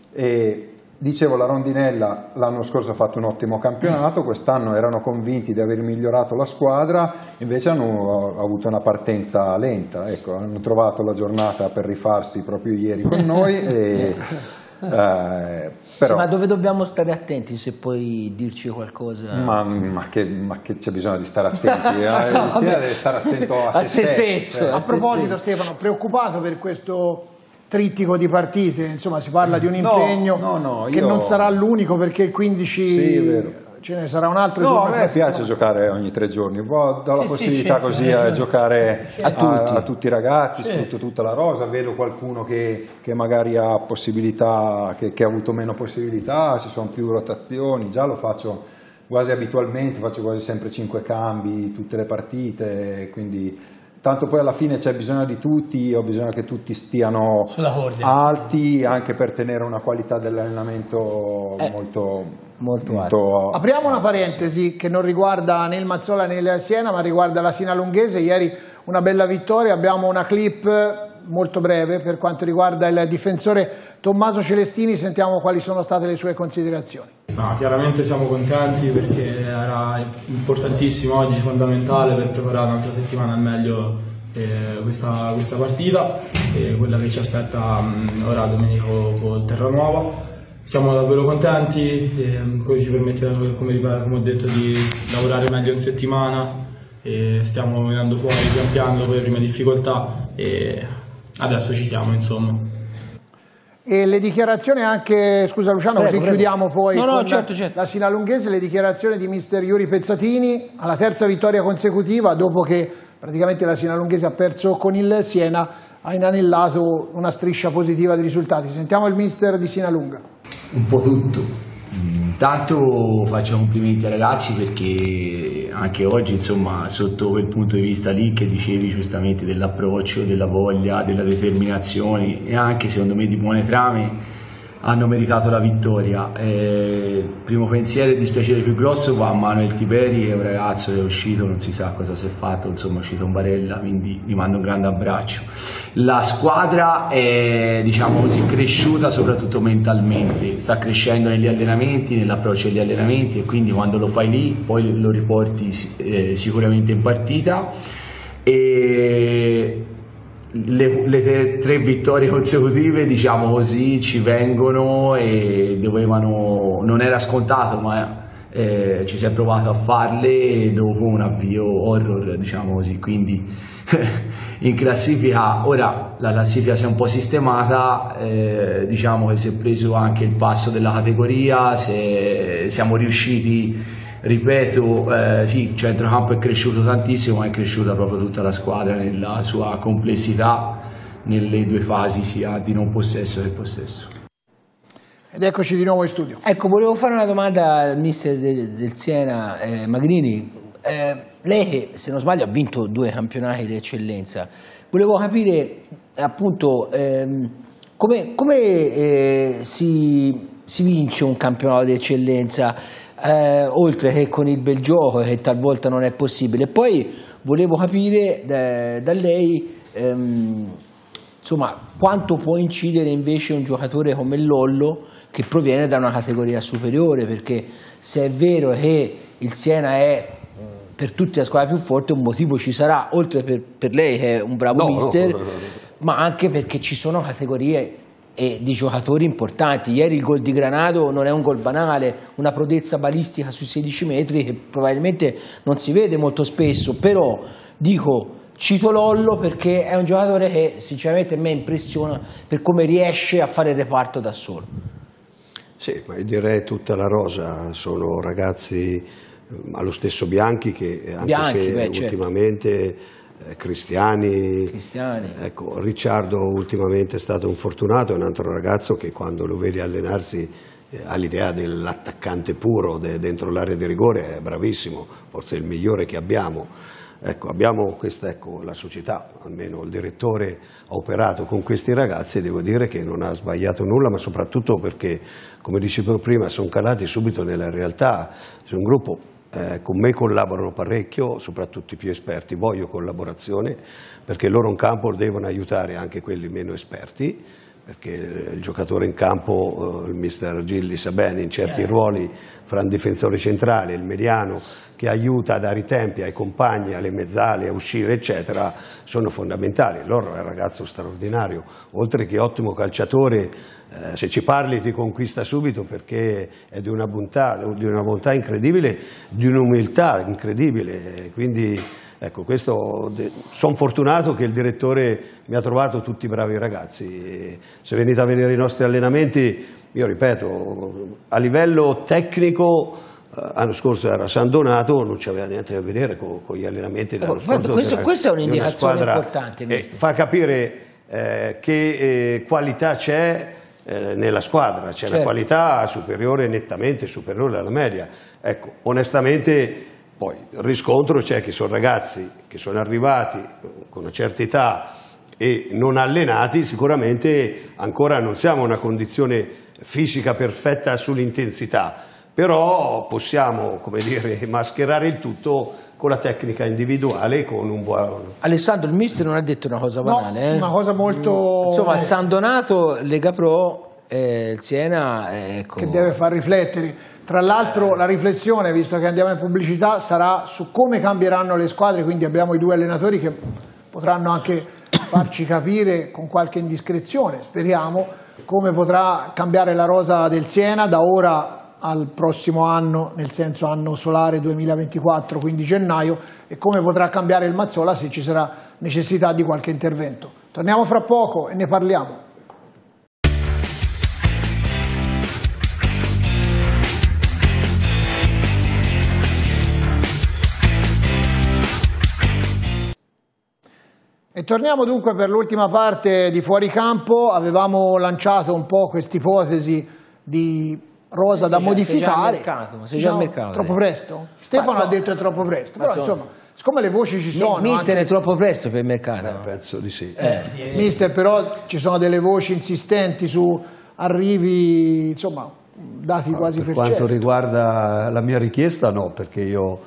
S3: E dicevo, la Rondinella l'anno scorso ha fatto un ottimo campionato, quest'anno erano convinti di aver migliorato la squadra, invece hanno avuto una partenza lenta, ecco, hanno trovato la giornata per rifarsi proprio ieri con noi. E, eh, però,
S2: sì, ma dove dobbiamo stare attenti, se puoi dirci qualcosa?
S3: Ma, ma, che, ma che c'è bisogno di stare attenti? Eh? no, Sia deve stare attento a,
S2: a
S3: se,
S2: se stesso.
S3: stesso.
S1: A proposito, Stefano, preoccupato per questo trittico di partite, insomma si parla di un impegno
S3: no, no, no,
S1: che
S3: io...
S1: non sarà l'unico, perché il quindici
S3: sì,
S1: ce ne sarà un altro.
S3: No, a me piace giocare ogni tre giorni, do la sì, possibilità sì, così a giocare a, a, tutti. a tutti i ragazzi, certo. Sfrutto tutta la rosa, vedo qualcuno che, che magari ha possibilità, che, che ha avuto meno possibilità, ci sono più rotazioni, già lo faccio quasi abitualmente, faccio quasi sempre cinque cambi tutte le partite, quindi tanto poi alla fine c'è bisogno di tutti, ho bisogno che tutti stiano alti anche per tenere una qualità dell'allenamento eh, molto,
S2: molto,
S3: molto
S1: apriamo una parentesi che non riguarda né il Mazzola né il Siena, ma riguarda la Sinalunghese. Ieri una bella vittoria, abbiamo una clip molto breve per quanto riguarda il difensore Tommaso Celestini, sentiamo quali sono state le sue considerazioni.
S8: No, chiaramente siamo contenti perché era importantissimo oggi, fondamentale per preparare un'altra settimana al meglio eh, questa, questa partita, eh, quella che ci aspetta mh, ora domenica con Terranuova. Siamo davvero contenti, eh, quello ci permetterà, come, come ho detto, di lavorare meglio in settimana, e stiamo venendo fuori pian piano dopo le prime difficoltà e adesso ci siamo, insomma.
S1: E le dichiarazioni anche, scusa Luciano, prego, così prego. Chiudiamo poi
S2: no, no,
S1: con
S2: certo, certo.
S1: la Sinalunghese, le dichiarazioni di mister Yuri Pezzatini alla terza vittoria consecutiva dopo che praticamente la Sinalunghese ha perso con il Siena, ha inanellato una striscia positiva di risultati. Sentiamo il mister di Sinalunga.
S9: Un po' tutto. Intanto faccio complimenti ai ragazzi perché anche oggi, insomma, sotto quel punto di vista lì che dicevi giustamente dell'approccio, della voglia, della determinazione e anche secondo me di buone trame, hanno meritato la vittoria. Eh, primo pensiero e dispiacere più grosso va a Manuel Tiperi, che è un ragazzo che è uscito, non si sa cosa si è fatto, insomma è uscito in barella, quindi gli mando un grande abbraccio. La squadra è, diciamo così, cresciuta soprattutto mentalmente, sta crescendo negli allenamenti, nell'approccio agli allenamenti, e quindi quando lo fai lì poi lo riporti eh, sicuramente in partita. E Le, le tre vittorie consecutive, diciamo così, ci vengono e dovevano, non era scontato, ma eh, ci si è provato a farle dopo un avvio horror, diciamo così. Quindi in classifica, ora la classifica si è un po' sistemata, eh, diciamo che si è preso anche il passo della categoria, se siamo riusciti. Ripeto, eh, sì, il centrocampo è cresciuto tantissimo, ma è cresciuta proprio tutta la squadra nella sua complessità, nelle due fasi, sia di non possesso che possesso.
S1: Ed eccoci di nuovo in studio.
S2: Ecco, volevo fare una domanda al mister del, del Siena, eh, Magrini. Eh, lei che, se non sbaglio, ha vinto due campionati di eccellenza. Volevo capire, appunto, ehm, come, come eh, si, si vince un campionato di eccellenza, Eh, oltre che con il bel gioco, che talvolta non è possibile. Poi volevo capire da, da lei ehm, insomma, quanto può incidere invece un giocatore come Lollo che proviene da una categoria superiore, perché se è vero che il Siena è per tutti la squadra più forte, un motivo ci sarà, oltre per, per lei che è un bravo
S5: no,
S2: mister,
S5: no, no, no, no.
S2: ma anche perché ci sono categorie e di giocatori importanti. Ieri il gol di Granato non è un gol banale, una prodezza balistica su sedici metri che probabilmente non si vede molto spesso, però dico, cito Lollo perché è un giocatore che sinceramente a me impressiona per come riesce a fare il reparto da solo.
S5: Sì, ma io direi tutta la rosa, sono ragazzi allo stesso Bianchi che anche
S2: Bianchi,
S5: se
S2: beh,
S5: ultimamente... Certo. Cristiani,
S2: Cristiani.
S5: Ecco, Ricciardo ultimamente è stato un fortunato, è un altro ragazzo che quando lo vedi allenarsi eh, ha l'idea dell'attaccante puro de, dentro l'area di rigore, è bravissimo, forse è il migliore che abbiamo. Ecco, abbiamo questa, ecco, la società, almeno il direttore ha operato con questi ragazzi e devo dire che non ha sbagliato nulla, ma soprattutto perché, come dicevo prima, sono calati subito nella realtà, c'è un gruppo. Eh, con me collaborano parecchio, soprattutto i più esperti, voglio collaborazione perché loro in campo devono aiutare anche quelli meno esperti, perché il giocatore in campo, eh, il mister Gilli sa bene, in certi ruoli fra un difensore centrale e il mediano che aiuta a dare i tempi ai compagni, alle mezzali, a uscire eccetera, sono fondamentali. Loro è un ragazzo straordinario, oltre che ottimo calciatore. Eh, se ci parli ti conquista subito perché è di una bontà, di una bontà incredibile, di un'umiltà incredibile, quindi ecco, questo sono fortunato che il direttore mi ha trovato tutti bravi ragazzi. Se venite a vedere i nostri allenamenti, io ripeto, a livello tecnico l'anno scorso era San Donato, non c'aveva niente a vedere con, con gli allenamenti dell'anno scorso.
S2: Questo, questa è un'indicazione
S5: squadra,
S2: importante.
S5: Eh, fa capire eh, che eh, qualità c'è eh, nella squadra, c'è certo. Una qualità superiore, nettamente superiore alla media. Ecco, onestamente poi il riscontro c'è che sono ragazzi che sono arrivati con una certa età e non allenati, sicuramente ancora non siamo in una condizione fisica perfetta sull'intensità, però possiamo, come dire, mascherare il tutto con la tecnica individuale, con un buon...
S2: Alessandro, il mister non ha detto una cosa banale,
S1: no,
S2: eh?
S1: una cosa molto...
S2: Insomma, il San Donato, Lega Pro, eh, il Siena, ecco...
S1: che deve far riflettere. Tra l'altro la riflessione, visto che andiamo in pubblicità, sarà su come cambieranno le squadre, quindi abbiamo i due allenatori che potranno anche farci capire con qualche indiscrezione, speriamo, come potrà cambiare la rosa del Siena da ora al prossimo anno, nel senso anno solare duemilaventiquattro, quindi gennaio, e come potrà cambiare il Mazzola se ci sarà necessità di qualche intervento. Torniamo fra poco e ne parliamo. E torniamo dunque per l'ultima parte di Fuoricampo. Avevamo lanciato un po' quest'ipotesi di rosa da modificare.
S2: Sei già al mercato.
S1: Troppo presto? Stefano ha detto è troppo presto, però insomma, siccome le voci ci sono...
S2: Mister,
S1: anche...
S2: è troppo presto per il mercato?
S5: Eh, penso di sì.
S1: Eh, mister, però ci sono delle voci insistenti su arrivi, insomma, dati
S5: no,
S1: quasi
S5: per
S1: per
S5: quanto
S1: certo.
S5: riguarda la mia richiesta no, perché io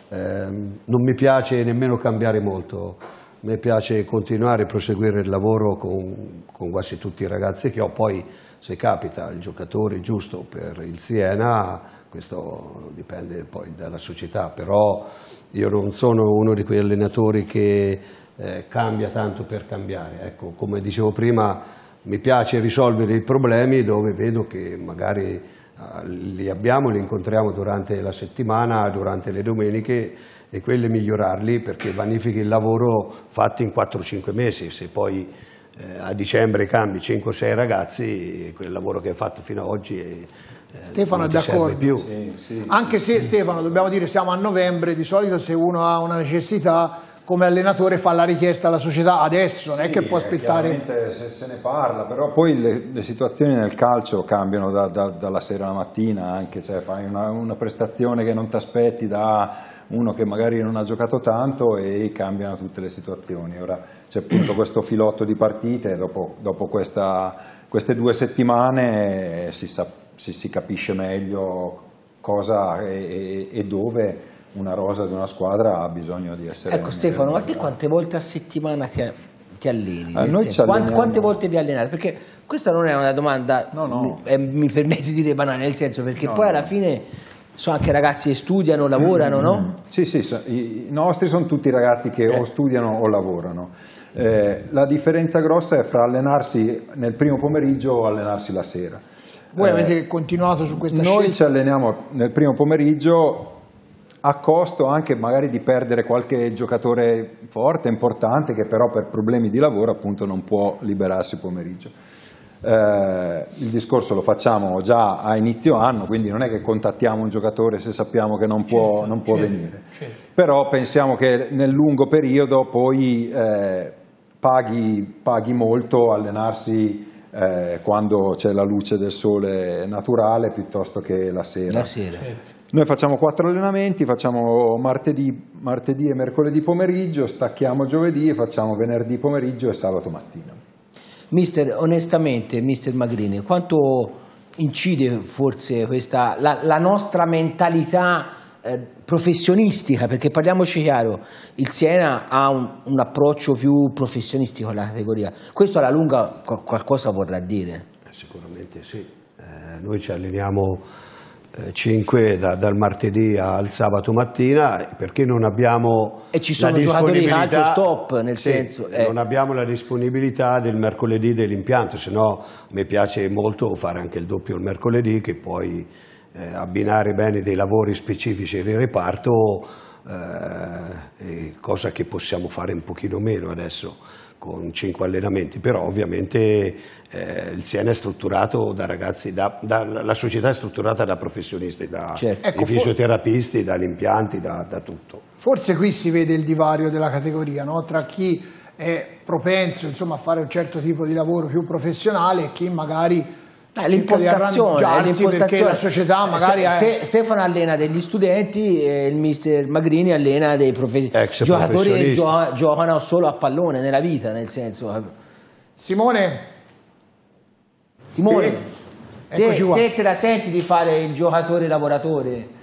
S5: ehm, non mi piace nemmeno cambiare molto. Mi piace continuare a proseguire il lavoro con, con quasi tutti i ragazzi che ho, poi se capita il giocatore giusto per il Siena, questo dipende poi dalla società, però io non sono uno di quegli allenatori che eh, cambia tanto per cambiare. Ecco, come dicevo prima, mi piace risolvere i problemi dove vedo che magari eh, li abbiamo, li incontriamo durante la settimana, durante le domeniche, e quelli migliorarli perché vanifichi il lavoro fatto in quattro cinque mesi. Se poi eh, a dicembre cambi cinque o sei ragazzi, quel lavoro che hai fatto fino ad oggi eh,
S1: Stefano
S5: non
S1: è
S5: ti serve
S1: d'accordo,
S5: più.
S3: Sì, sì.
S1: Anche se Stefano, dobbiamo dire, siamo a novembre, di solito se uno ha una necessità come allenatore fa la richiesta alla società adesso, non è
S3: Sì,
S1: che può aspettare.
S3: Chiaramente se, se ne parla, però poi le, le situazioni nel calcio cambiano da, da, dalla sera alla mattina anche, cioè fai una, una prestazione che non ti aspetti da uno che magari non ha giocato tanto e cambiano tutte le situazioni. Ora c'è appunto questo filotto di partite, dopo, dopo questa, queste due settimane si, sa, si, si capisce meglio cosa e, e dove una rosa di una squadra ha bisogno di essere...
S2: Ecco Stefano, ma te quante volte a settimana ti, ti alleni?
S3: Eh, noi
S2: senso,
S3: quante,
S2: quante volte vi allenate? Perché questa non è una domanda,
S3: no, no.
S2: Eh, mi permette di dire banale, nel senso perché
S3: no,
S2: poi alla
S3: no.
S2: fine sono anche ragazzi che studiano, lavorano, mm-hmm. no?
S3: Sì, sì, so, i, i nostri sono tutti ragazzi che eh. o studiano o lavorano. Eh, la differenza grossa è fra allenarsi nel primo pomeriggio o allenarsi la sera.
S1: Voi
S3: eh,
S1: avete continuato su questa
S3: noi
S1: scelta?
S3: Noi ci alleniamo nel primo pomeriggio a costo anche magari di perdere qualche giocatore forte, importante, che però per problemi di lavoro appunto non può liberarsi il pomeriggio. Eh, il discorso lo facciamo già a inizio anno, quindi non è che contattiamo un giocatore se sappiamo che non può, certo, non può certo, venire, certo. Però pensiamo che nel lungo periodo poi eh, paghi, paghi molto allenarsi eh, quando c'è la luce del sole naturale piuttosto che la sera.
S2: La sera. Certo.
S3: Noi facciamo quattro allenamenti, facciamo martedì, martedì e mercoledì pomeriggio, stacchiamo giovedì e facciamo venerdì pomeriggio e sabato mattina.
S2: Mister, onestamente, mister Magrini, quanto incide forse questa, la, la nostra mentalità eh, professionistica? Perché parliamoci chiaro, il Siena ha un, un approccio più professionistico alla categoria. Questo alla lunga qualcosa vorrà dire?
S5: Eh, sicuramente sì. Eh, noi ci alleniamo cinque da, dal martedì al sabato mattina perché non abbiamo
S2: e ci sono
S5: la
S2: giocatori di calcio stop nel
S5: sì,
S2: senso eh.
S5: non abbiamo la disponibilità del mercoledì dell'impianto, se no mi piace molto fare anche il doppio il mercoledì, che poi eh, abbinare bene dei lavori specifici di reparto, eh, cosa che possiamo fare un pochino meno adesso con cinque allenamenti, però ovviamente eh, il Siena è strutturato da ragazzi, da, da, la società è strutturata da professionisti, da
S2: certo.
S1: ecco,
S5: fisioterapisti, dagli impianti, da, da tutto.
S1: Forse qui si vede il divario della categoria, no? Tra chi è propenso insomma, a fare un certo tipo di lavoro più professionale e chi magari...
S2: Eh, l'impostazione, l'impostazione.
S1: La società magari
S2: Ste,
S1: è...
S2: Stefano allena degli studenti e il mister Magrini allena dei profe... giocatori che gio giocano solo a pallone nella vita, nel senso.
S1: Simone?
S2: Simone,
S1: sì. Eccoci
S2: te,
S1: qua.
S2: te te la senti di fare il giocatore lavoratore?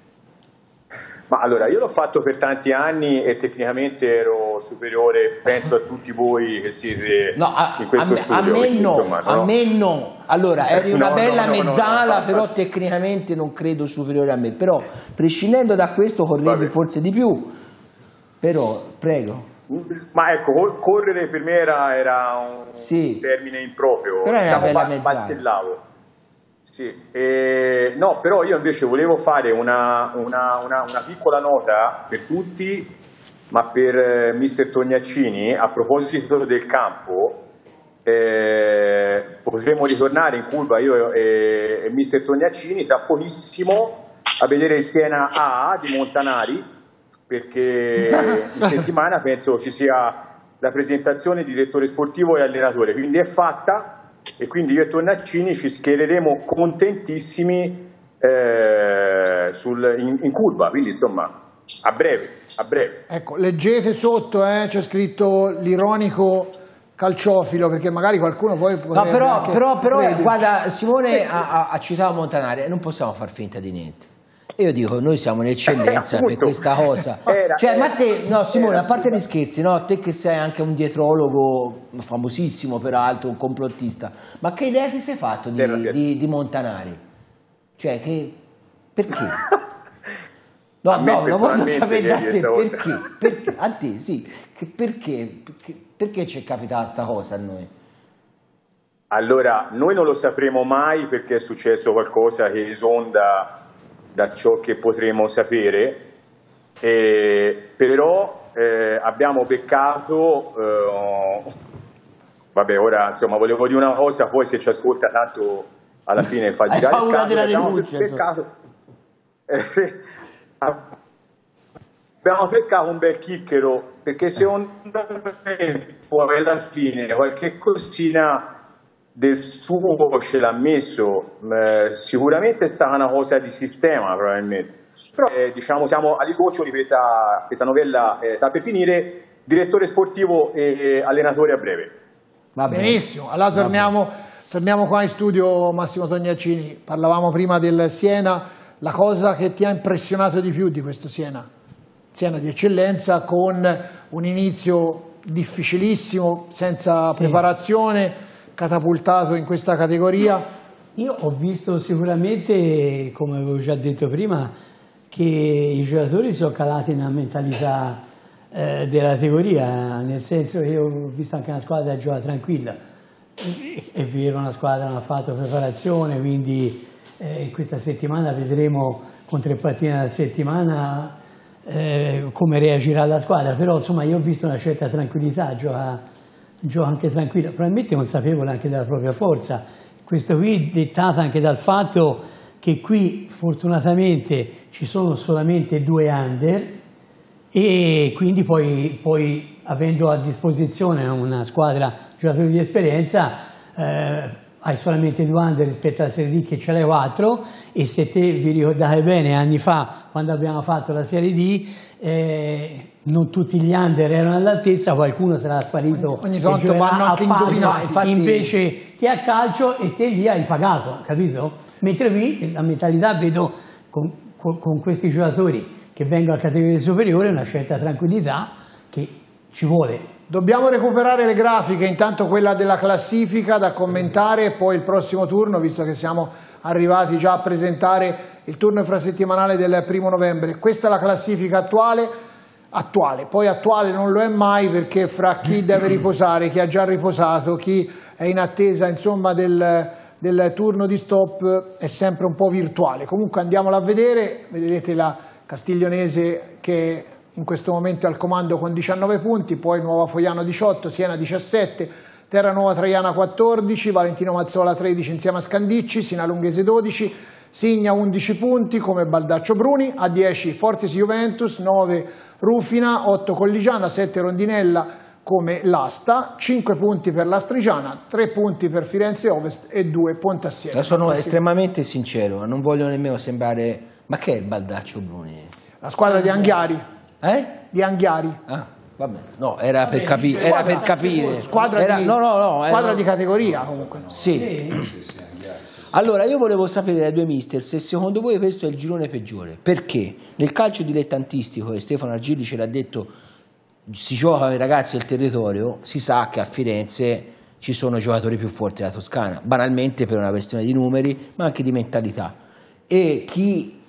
S6: Ma allora, io l'ho fatto per tanti anni e tecnicamente ero superiore, penso a tutti voi che siete
S2: no, a,
S6: in questo
S2: a me,
S6: studio.
S2: A me
S6: quindi,
S2: no,
S6: insomma,
S2: a
S6: no?
S2: me no. Allora, eri una
S6: no,
S2: bella
S6: no, no,
S2: mezzala,
S6: no, no, no,
S2: però
S6: no.
S2: tecnicamente non credo superiore a me. Però, prescindendo da questo, correvi forse di più. Però, prego.
S6: Ma ecco, correre per me era, era un
S2: sì.
S6: termine improprio,
S2: però
S6: diciamo,
S2: era bella
S6: bazzellavo. Sì. E, no, però io invece volevo fare una, una, una, una piccola nota per tutti, ma per eh, mister Tognaccini, a proposito del campo. Eh, potremo ritornare in curva io e, e mister Tognaccini tra pochissimo a vedere il Siena A di Montanari, perché in settimana penso ci sia la presentazione di direttore sportivo e allenatore, quindi è fatta, e quindi io e Tognaccini ci schiereremo contentissimi eh, sul, in, in curva, quindi insomma a breve, a breve.
S1: Ecco, leggete sotto, eh, c'è scritto l'ironico calciofilo, perché magari qualcuno poi
S2: no, però, però, però
S1: crederci.
S2: Guarda, Simone ha, ha citato Montanari e non possiamo far finta di niente. Io dico, noi siamo in eccellenza per questa cosa. Era, cioè, era, ma te, no Simone, era, a parte gli scherzi, no, te che sei anche un dietrologo famosissimo peraltro, un complottista, ma che idea ti sei fatto di, di, di Montanari? Cioè, che perché? No, no, lo voglio sapere da te, perché? Perché? A te, sì, che perché? Perché, perché ci è capitata questa cosa a noi?
S6: Allora, noi non lo sapremo mai perché è successo qualcosa che esonda da ciò che potremo sapere, eh, però eh, abbiamo beccato, eh, vabbè ora insomma volevo dire una cosa, poi se ci ascolta tanto alla fine fa girare scatole, abbiamo denuncia, pescato, eh, abbiamo pescato un bel chicchero, perché secondo me poi alla fine qualche cosina del suo ce l'ha messo, eh, sicuramente è stata una cosa di sistema probabilmente, però eh, diciamo siamo agli sgoccioli, questa, questa novella eh, sta per finire, direttore sportivo e allenatore a breve.
S1: Va benissimo, allora torniamo, torniamo qua in studio. Massimo Tognaccini, parlavamo prima del Siena, la cosa che ti ha impressionato di più di questo Siena? Siena di eccellenza con un inizio difficilissimo, senza sì. preparazione, catapultato in questa categoria.
S4: Io ho visto sicuramente, come avevo già detto prima, che i giocatori sono calati nella mentalità eh, della categoria, nel senso che io ho visto anche una squadra che gioca tranquilla. È vero, una squadra non ha fatto preparazione, quindi eh, questa settimana vedremo con tre partite alla settimana eh, come reagirà la squadra, però insomma io ho visto una certa tranquillità, gioca gioca anche tranquilla, probabilmente consapevole anche della propria forza. Questo qui dettata anche dal fatto che qui fortunatamente ci sono solamente due under e quindi poi, poi avendo a disposizione una squadra giocatori di esperienza eh, hai solamente due under rispetto alla Serie D che ce l'hai quattro, e se te vi ricordate bene anni fa quando abbiamo fatto la Serie D eh, non tutti gli under erano all'altezza, qualcuno sarà sparito
S1: ogni tanto vanno anche indovinati,
S4: infatti... invece che a calcio, e te lì hai pagato, capito? Mentre qui la mentalità vedo con, con, con questi giocatori che vengono a categoria superiore una certa tranquillità che ci vuole.
S1: Dobbiamo recuperare le grafiche, intanto quella della classifica da commentare e poi il prossimo turno, visto che siamo arrivati già a presentare il turno infrasettimanale del primo novembre. Questa è la classifica attuale, attuale, poi attuale non lo è mai, perché fra chi deve riposare, chi ha già riposato, chi è in attesa insomma del, del turno di stop è sempre un po' virtuale. Comunque andiamola a vedere, vedete la Castiglionese che in questo momento è al comando con diciannove punti, poi Nuova Fogliano diciotto, Siena diciassette, Terranova Traiana quattordici, Valentino Mazzola tredici insieme a Scandicci, Sinalunghese dodici, Signa undici punti come Baldaccio Bruni, a dieci Fortis Juventus, nove Rufina, otto Colligiana, sette Rondinella come l'Asta, cinque punti per l'Astrigiana, tre punti per Firenze Ovest e due Pontassieve.
S2: Sono estremamente sincero, non voglio nemmeno sembrare... Ma che è il Baldaccio Bruni?
S1: La squadra di Anghiari.
S2: Eh?
S1: Di Anghiari.
S2: Ah, vabbè. No, era per, capi era per capire.
S1: Squadra,
S2: era,
S1: di,
S2: no, no, no,
S1: squadra
S2: era...
S1: di categoria comunque. No.
S2: Sì. Allora, io volevo sapere dai due mister se secondo voi questo è il girone peggiore. Perché nel calcio dilettantistico, e Stefano Argilli ce l'ha detto, si gioca con i ragazzi del territorio, si sa che a Firenze ci sono giocatori più forti della Toscana, banalmente per una questione di numeri, ma anche di mentalità. E chi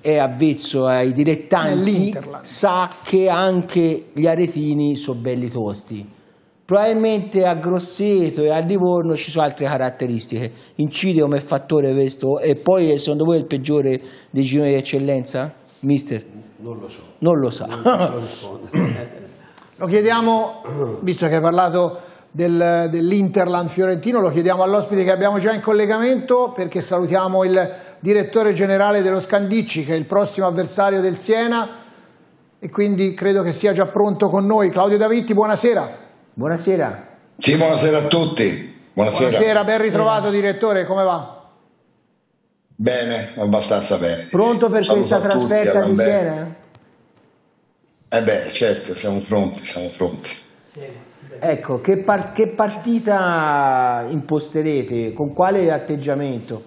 S2: è avvezzo ai dilettanti sa che anche gli aretini sono belli tosti. Probabilmente a Grosseto e a Livorno ci sono altre caratteristiche. Incide come fattore questo? E poi secondo voi è il peggiore dei gironi di eccellenza? Mister?
S5: Non lo so.
S2: Non lo sa.
S5: Non posso rispondere.
S1: Lo chiediamo, visto che hai parlato del, dell'Interland fiorentino, lo chiediamo all'ospite che abbiamo già in collegamento, perché salutiamo il direttore generale dello Scandicci, che è il prossimo avversario del Siena, e quindi credo che sia già pronto con noi. Claudio Davitti, buonasera.
S2: Buonasera.
S10: Sì, buonasera a tutti. Buonasera.
S1: Buonasera, ben ritrovato direttore, come va?
S10: Bene, abbastanza bene.
S2: Pronto per
S10: Saluto
S2: questa trasferta di Siena?
S10: Eh beh, certo, siamo pronti, siamo pronti.
S2: Ecco, che, par che partita imposterete? Con quale atteggiamento?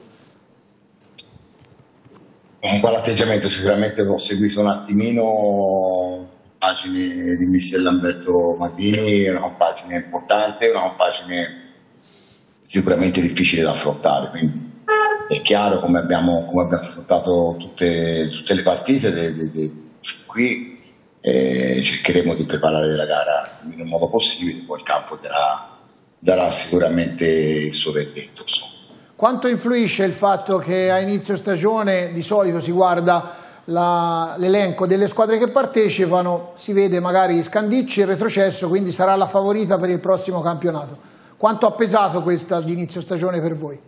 S10: Con quale atteggiamento? Sicuramente ho seguito un attimino pagine di mister Lamberto Magrini, una compagine importante, una compagine sicuramente difficile da affrontare, quindi è chiaro come abbiamo, come abbiamo affrontato tutte, tutte le partite de, de, de, qui, e cercheremo di preparare la gara nel miglior modo possibile, poi il campo darà, darà sicuramente il suo verdetto.
S1: Quanto influisce il fatto che a inizio stagione di solito si guarda l'elenco delle squadre che partecipano, si vede magari Scandicci, il retrocesso, quindi sarà la favorita per il prossimo campionato? Quanto ha pesato questa di inizio stagione per voi?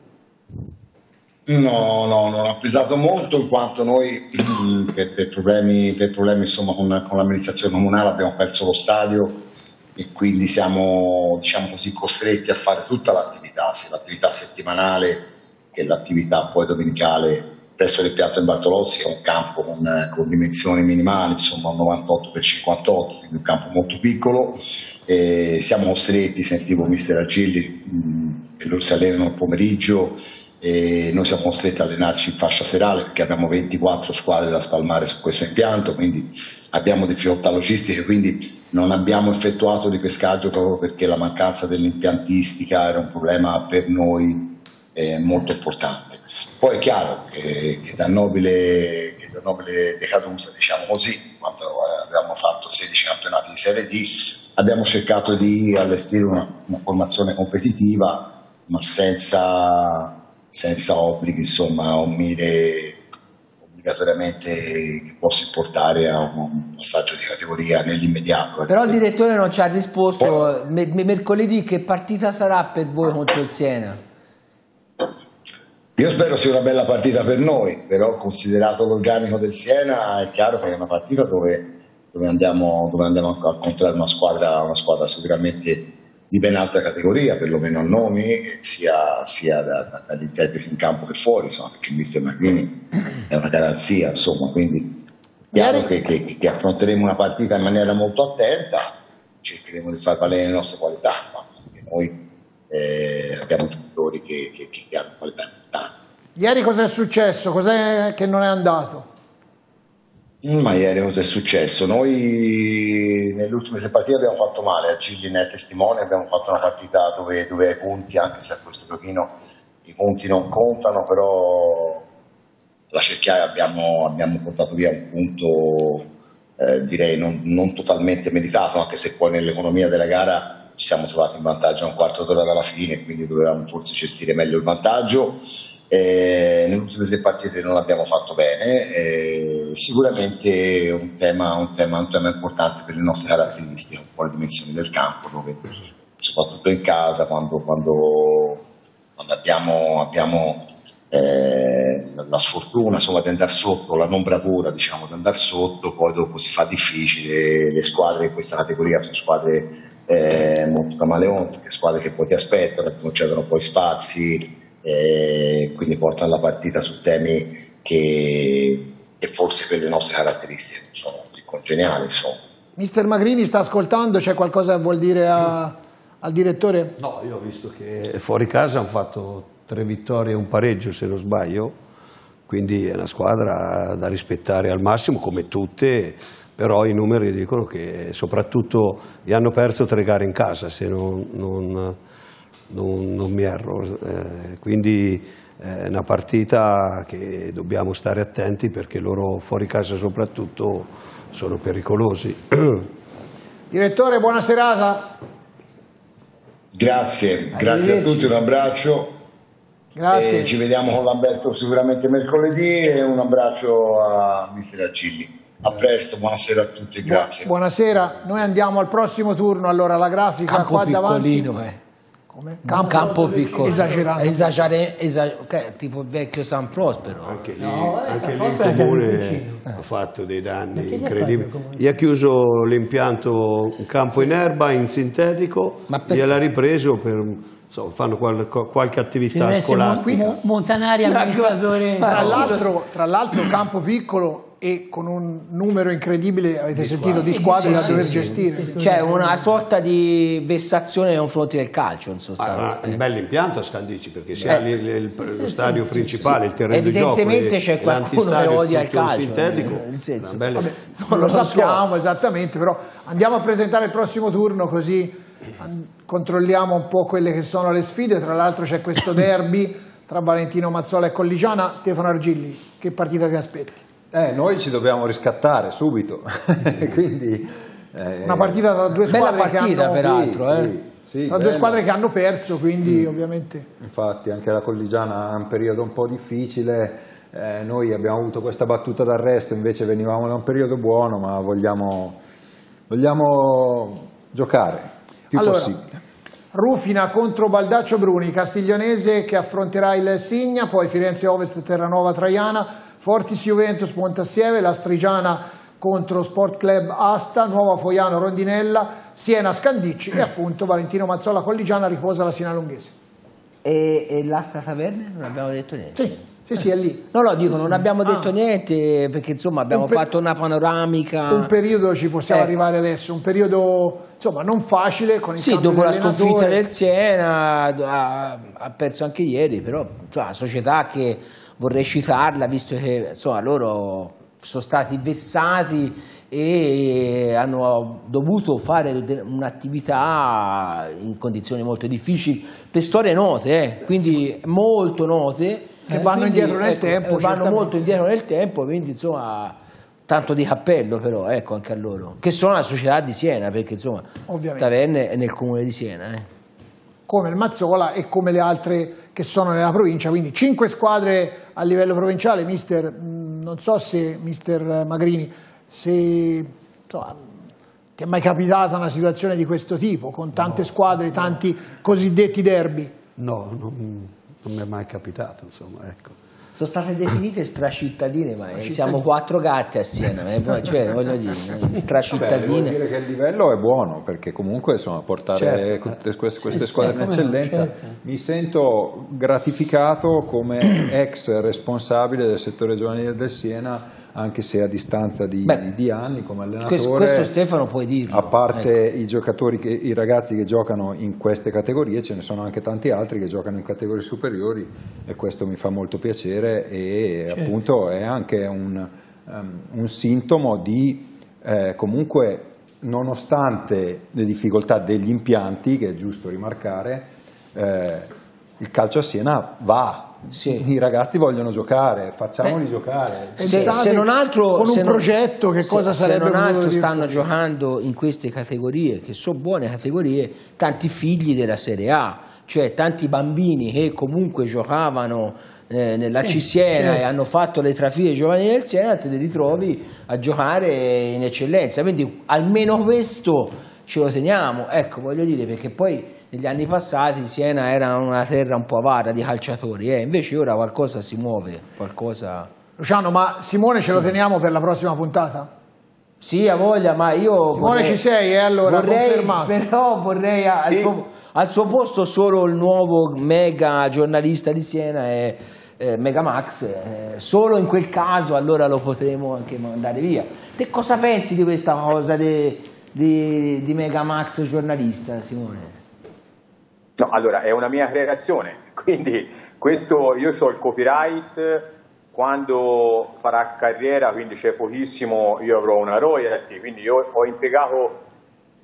S10: No, no, non ha pesato molto, in quanto noi per, per problemi, per problemi insomma, con, con l'amministrazione comunale abbiamo perso lo stadio e quindi siamo, diciamo così, costretti a fare tutta l'attività, sia l'attività settimanale che l'attività poi domenicale presso il Piatto in Bartolozzi, è un campo con, con dimensioni minimali, insomma un novantotto per cinquantotto, quindi un campo molto piccolo. E siamo costretti, sentivo mister Agilli, mh, che loro si allenano il pomeriggio, e noi siamo costretti a allenarci in fascia serale perché abbiamo ventiquattro squadre da spalmare su questo impianto, quindi abbiamo difficoltà logistiche, quindi non abbiamo effettuato di pescaggio proprio perché la mancanza dell'impiantistica era un problema per noi eh, molto importante. Poi è chiaro che, che da nobile, che da nobile decaduta, diciamo così, quando abbiamo fatto sedici campionati di Serie D, abbiamo cercato di allestire una, una formazione competitiva, ma senza senza obblighi, insomma, a un mire obbligatoriamente che possa portare a un passaggio di categoria nell'immediato.
S2: Però il direttore non ci ha risposto. Poi, mercoledì che partita sarà per voi contro il Siena?
S10: Io spero sia una bella partita per noi, però considerato l'organico del Siena è chiaro che è una partita dove, dove, andiamo, dove andiamo a incontrare una squadra, una squadra sicuramente di ben alta categoria, perlomeno a nomi, sia, sia da, da, dagli interpreti in campo che fuori, insomma, perché il mister Magrini è una garanzia, insomma, quindi è chiaro che, che, che affronteremo una partita in maniera molto attenta, cercheremo di far valere le nostre qualità, ma anche noi eh, abbiamo giocatori che, che, che hanno qualità importanti.
S1: Ieri cosa è successo? Cos'è che non è andato?
S10: Ma ieri cosa è successo? Noi nelle ultime tre partite abbiamo fatto male, Agilli ne è testimone, abbiamo fatto una partita dove, dove ai punti, anche se a questo giochino i punti non contano, però alla cerchiaia abbiamo, abbiamo portato via un punto eh, direi non, non totalmente meritato, anche se poi nell'economia della gara ci siamo trovati in vantaggio a un quarto d'ora dalla fine, quindi dovevamo forse gestire meglio il vantaggio. Eh, nelle ultime tre partite non l'abbiamo fatto bene, eh, sicuramente un tema, un, tema, un tema importante per le nostre caratteristiche, un po' le dimensioni del campo, dove soprattutto in casa quando, quando, quando abbiamo, abbiamo eh, la sfortuna insomma, di andare sotto, la non bravura diciamo, di andare sotto, poi dopo si fa difficile, le squadre in questa categoria sono squadre eh, molto camaleontiche, squadre che poi ti aspettano, che concedono poi spazi, Eh, quindi portano la partita su temi che, che forse per le nostre caratteristiche non sono così congeniali. Insomma.
S1: Mister Magrini sta ascoltando, c'è qualcosa che vuol dire a, al direttore?
S5: No, io ho visto che fuori casa hanno fatto tre vittorie e un pareggio se non sbaglio, quindi è una squadra da rispettare al massimo come tutte, però i numeri dicono che soprattutto gli hanno perso tre gare in casa se non... non Non, non mi erro, eh, quindi è una partita che dobbiamo stare attenti perché loro fuori casa soprattutto sono pericolosi.
S1: Direttore, buona serata.
S10: Grazie, grazie a tutti, un abbraccio.
S1: Grazie.
S10: E ci vediamo con Lamberto sicuramente mercoledì e un abbraccio a mister Acilli. A presto, buonasera a tutti, grazie.
S1: Buonasera, noi andiamo al prossimo turno, allora la grafica
S2: Campo
S1: qua davanti.
S2: piccolino, eh.
S1: Come?
S2: Campo, campo piccolo.
S1: Esagerato.
S2: Esagere, esager- okay, tipo il vecchio San Prospero.
S5: Anche lì,
S4: No,
S5: anche
S4: eh,
S5: lì il
S4: forse
S5: comune
S4: anche
S5: ha fatto dei danni
S4: Perché gli ha
S5: incredibili.
S4: fatto il comune?
S5: Gli ha chiuso l'impianto, un campo in erba, in sintetico,
S2: Ma perché?
S5: gliel'ha ripreso per, so, fanno qual- qualche attività
S4: Deve essere
S5: scolastica.
S4: Mon- Montanari amministratore.
S1: Tra l'altro, tra l'altro campo piccolo e con un numero incredibile, avete sentito, di squadre
S2: Sì,
S1: da
S2: sì,
S1: dover
S2: sì.
S1: gestire.
S2: C'è una sorta di vessazione nei confronti del calcio, in
S5: Ah,
S2: sostanza.
S5: un bel impianto a Scandicci perché sia lì il- il- lo stadio principale, il terreno di gioco
S2: Evidentemente
S5: e-
S2: c'è
S5: e
S2: qualcuno che
S5: l'antistadio,
S2: odia il
S5: tutto
S2: calcio,
S5: sintetico,
S2: nel senso.
S5: una bella-
S1: Non lo sappiamo esattamente, però andiamo a presentare il prossimo turno così an- controlliamo un po' quelle che sono le sfide. Tra l'altro c'è questo derby tra Valentino Mazzola e Colligiana. Stefano Argilli, che partita ti aspetti?
S3: Eh, noi ci dobbiamo riscattare subito, quindi... eh,
S1: Una partita tra due
S2: Bella
S1: squadre
S2: partita,
S1: che hanno,
S2: peraltro,
S3: sì,
S2: eh.
S3: sì, sì,
S1: tra due
S3: bella.
S1: squadre che hanno perso, quindi ovviamente
S3: Infatti anche la Colligiana ha un periodo un po' difficile, eh, noi abbiamo avuto questa battuta d'arresto, invece venivamo da un periodo buono, ma vogliamo, vogliamo giocare più
S1: Allora,
S3: possibile.
S1: Rufina contro Baldaccio Bruni, Castiglionese che affronterà il Signa, poi Firenze Ovest Terranova Traiana, Fortis Juventus Pontassieve, la Strigiana contro Sport Club Asta, Nuova Foiano Rondinella, Siena Scandicci e appunto Valentino Mazzola Colligiana riposa la Siena Lunghese.
S2: E, e l'Asta Taverne? Non abbiamo detto niente.
S1: Sì, sì, sì, è lì.
S2: No, no, dico, non abbiamo detto
S1: Ah.
S2: niente perché insomma abbiamo
S1: Un per-
S2: fatto una panoramica.
S1: Un periodo ci possiamo
S2: Eh.
S1: arrivare adesso, un periodo insomma non facile con il
S2: Sì,
S1: cambio
S2: dopo la
S1: dell'allenatore.
S2: sconfitta del Siena ha, ha perso anche ieri, però insomma, la società che vorrei citarla, visto che insomma, loro sono stati vessati e hanno dovuto fare de- un'attività in condizioni molto difficili, per storie note, eh, quindi molto note.
S1: Che vanno
S2: Quindi,
S1: indietro nel
S2: ecco,
S1: tempo,
S2: Vanno
S1: certamente.
S2: molto indietro nel tempo, quindi insomma... Tanto di cappello però, ecco, anche a loro, che sono la società di Siena, perché insomma
S1: Ovviamente.
S2: Taverne è nel comune di Siena. Eh.
S1: Come il Mazzola e come le altre che sono nella provincia, quindi cinque squadre a livello provinciale. Mister, mh, non so se mister Magrini, se insomma, ti è mai capitata una situazione di questo tipo, con tante
S5: No,
S1: squadre,
S5: no.
S1: tanti cosiddetti derby?
S5: No, non, non mi è mai capitato, insomma, ecco.
S2: Sono state definite stracittadine, ma eh, siamo quattro gatti a Siena, eh, cioè voglio dire, eh,
S3: Beh, devo
S2: stracittadine.
S3: dire che il livello è buono perché comunque insomma, portare
S5: Certo.
S3: tutte queste, queste
S4: Sì,
S3: squadre
S4: sì,
S3: in
S4: come no,
S3: eccellenza
S4: certo.
S3: mi sento gratificato come ex responsabile del settore giovanile del Siena, anche se a distanza di,
S2: Beh,
S3: di- di anni come allenatore.
S2: Questo, questo Stefano puoi dirlo.
S3: A parte
S2: ecco.
S3: i giocatori, che, i ragazzi che giocano in queste categorie, ce ne sono anche tanti altri che giocano in categorie superiori e questo mi fa molto piacere e
S4: Certo.
S3: appunto è anche un, um, un sintomo di eh, comunque nonostante le difficoltà degli impianti, che è giusto rimarcare, eh, il calcio a Siena va.
S2: Sì.
S3: I ragazzi vogliono giocare, facciamoli
S2: Beh,
S3: giocare.
S2: Se,
S1: Pensate
S2: se non altro
S1: con un
S2: se non-
S1: progetto che
S2: se-
S1: cosa sarebbe
S2: se non
S1: potuto
S2: altro
S1: venire
S2: stanno
S1: fuori?
S2: giocando in queste categorie che sono buone categorie tanti figli della Serie A, cioè tanti bambini che comunque giocavano eh, nella
S4: Sì,
S2: C Siena
S4: certo.
S2: e hanno fatto le trafile giovanili del Siena, te li ritrovi a giocare in eccellenza, quindi almeno questo ce lo teniamo, ecco, voglio dire, perché poi negli anni passati Siena era una terra un po' avara di calciatori, eh. Invece ora qualcosa si muove, qualcosa...
S1: Luciano, ma Simone ce lo teniamo per la prossima puntata?
S2: Sì, ha voglia, ma io...
S1: Simone
S2: vorrei-
S1: ci sei, eh, allora,
S2: vorrei,
S1: confermato.
S2: però vorrei al,
S6: Sì.
S2: suo, al suo posto solo il nuovo mega giornalista di Siena e eh, Megamax, eh, solo in quel caso allora lo potremo anche mandare via. Te cosa pensi di questa cosa di, di, di Megamax giornalista, Simone?
S6: No, allora è una mia creazione, quindi questo io ho il copyright, quando farà carriera, quindi c'è pochissimo, io avrò una royalty, quindi io ho impiegato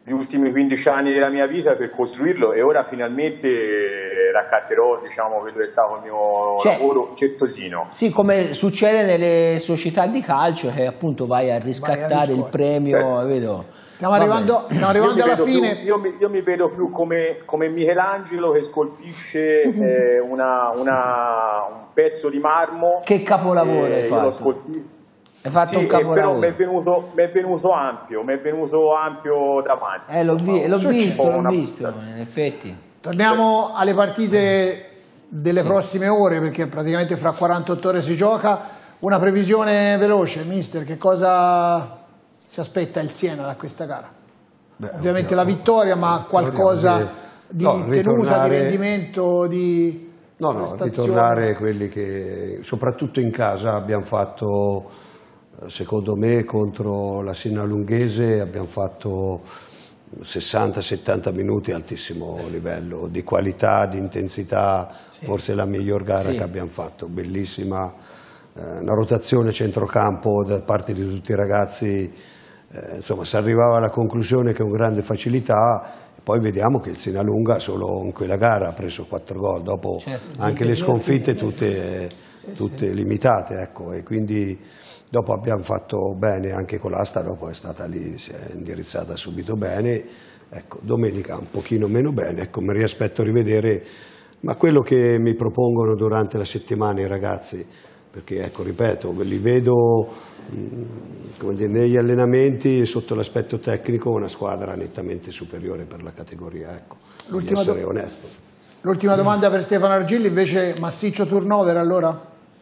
S6: gli ultimi quindici anni della mia vita per costruirlo, e ora finalmente raccatterò, diciamo, quello che è stato il mio
S2: cioè,
S6: lavoro certosino.
S2: Sì, come succede nelle società di calcio, che appunto vai a riscattare vai a il premio, certo. Vedo.
S1: Stiamo arrivando, stiamo arrivando alla fine.
S6: Più, io, mi, io mi vedo più come, come Michelangelo che scolpisce eh, una, una, un pezzo di marmo.
S2: Che capolavoro
S6: eh,
S2: hai fatto?
S6: L'ho scolpito.
S2: Hai fatto
S6: sì,
S2: un capolavoro.
S6: Però mi è venuto, mi è venuto ampio, mi è venuto ampio davanti.
S2: Eh, l'ho vi, visto, l'ho visto,
S6: busta.
S2: in effetti.
S1: Torniamo alle partite delle sì. prossime ore, perché praticamente fra quarantotto ore si gioca. Una previsione veloce, mister, che cosa si aspetta il Siena da questa gara? Beh, ovviamente la vittoria, ma qualcosa di no, tenuta, di rendimento, di
S5: no, no, ritornare quelli che soprattutto in casa abbiamo fatto, secondo me, contro la Sinalunghese abbiamo fatto sessanta settanta minuti altissimo livello di qualità, di intensità, sì. forse la miglior gara sì. che abbiamo fatto, bellissima, eh, una rotazione centrocampo da parte di tutti i ragazzi. Eh, insomma, si arrivava alla conclusione con grande facilità, e poi vediamo che il Sinalunga solo in quella gara ha preso quattro gol, dopo certo, anche le sconfitte tutte, tutte limitate, ecco, e quindi dopo abbiamo fatto bene anche con l'asta, dopo è stata lì, si è indirizzata subito bene, ecco, domenica un pochino meno bene, ecco, mi riaspetto a rivedere, ma quello che mi propongono durante la settimana i ragazzi, perché ecco, ripeto, li vedo come dire, negli allenamenti sotto l'aspetto tecnico una squadra nettamente superiore per la categoria, ecco, di essere onesto.
S1: L'ultima domanda per Stefano Argilli, invece, massiccio turnover allora?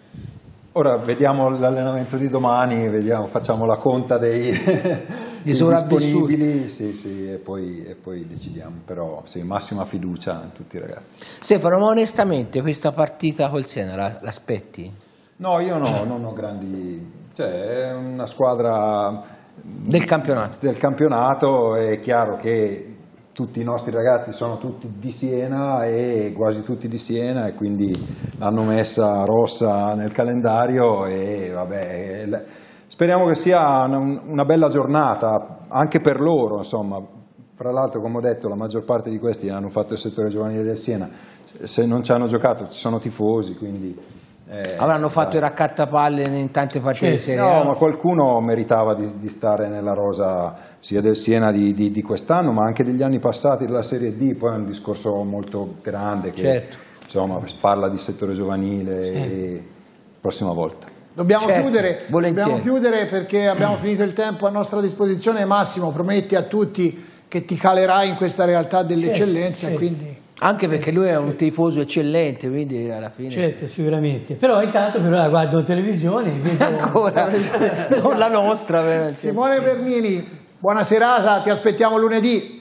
S3: Ora vediamo l'allenamento di domani, vediamo, facciamo la conta dei, dei disponibili sì, sì, e, poi, e poi decidiamo, però sì, massima fiducia in tutti i ragazzi.
S2: Stefano, ma onestamente questa partita col Siena l'aspetti?
S3: No, io no, non ho grandi... Cioè, è una squadra
S2: del campionato.
S3: del campionato, è chiaro che tutti i nostri ragazzi sono tutti di Siena e quasi tutti di Siena, e quindi l'hanno messa rossa nel calendario, e vabbè, speriamo che sia una, una bella giornata anche per loro, insomma. Fra l'altro, come ho detto, la maggior parte di questi hanno fatto il settore giovanile del Siena, se non ci hanno giocato ci sono tifosi, quindi...
S2: Eh, avranno fatto dai. il raccattapalle in tante partite di Serie
S3: A.
S2: No,
S3: ma qualcuno meritava di, di stare nella rosa sia del Siena di, di, di quest'anno, ma anche degli anni passati della Serie D. Poi è un discorso molto grande che certo. insomma, parla di settore giovanile, sì. e prossima volta.
S1: Dobbiamo, certo, chiudere, dobbiamo chiudere perché abbiamo mm. finito il tempo a nostra disposizione. Massimo, prometti a tutti che ti calerai in questa realtà dell'eccellenza, certo, quindi...
S2: Anche perché lui è un tifoso eccellente, quindi alla fine...
S4: Certo, sicuramente. Però intanto però guardo televisione... Vedo...
S2: Ancora, non la nostra. Veramente.
S1: Simone Bernini, buona serata, ti aspettiamo lunedì.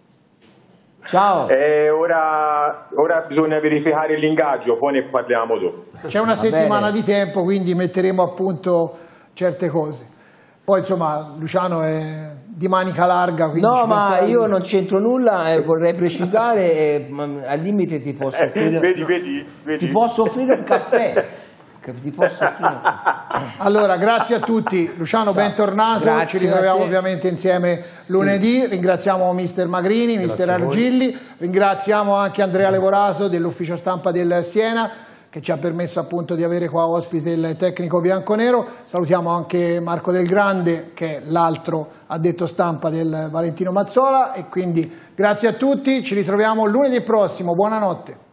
S2: Ciao.
S6: Eh, ora, ora bisogna verificare l'ingaggio, poi ne parliamo dopo.
S1: C'è una Va settimana bene. di tempo, quindi metteremo a punto certe cose. Poi insomma Luciano è... di manica larga,
S2: no, ma io non c'entro nulla, eh, vorrei precisare, eh, al limite ti posso offrire,
S6: eh, vedi, vedi, vedi.
S2: Ti posso offrire un caffè. Ti posso offrire un caffè.
S1: Allora, grazie a tutti. Luciano, ciao, bentornato. Grazie, ci ritroviamo ovviamente insieme lunedì. Sì. Ringraziamo mister Magrini, mister Argilli, ringraziamo anche Andrea Levorato dell'ufficio stampa del Siena, che ci ha permesso appunto di avere qua ospite il tecnico bianconero. Salutiamo anche Marco Del Grande, che è l'altro addetto stampa del Valentino Mazzola, e quindi grazie a tutti, ci ritroviamo lunedì prossimo, buonanotte.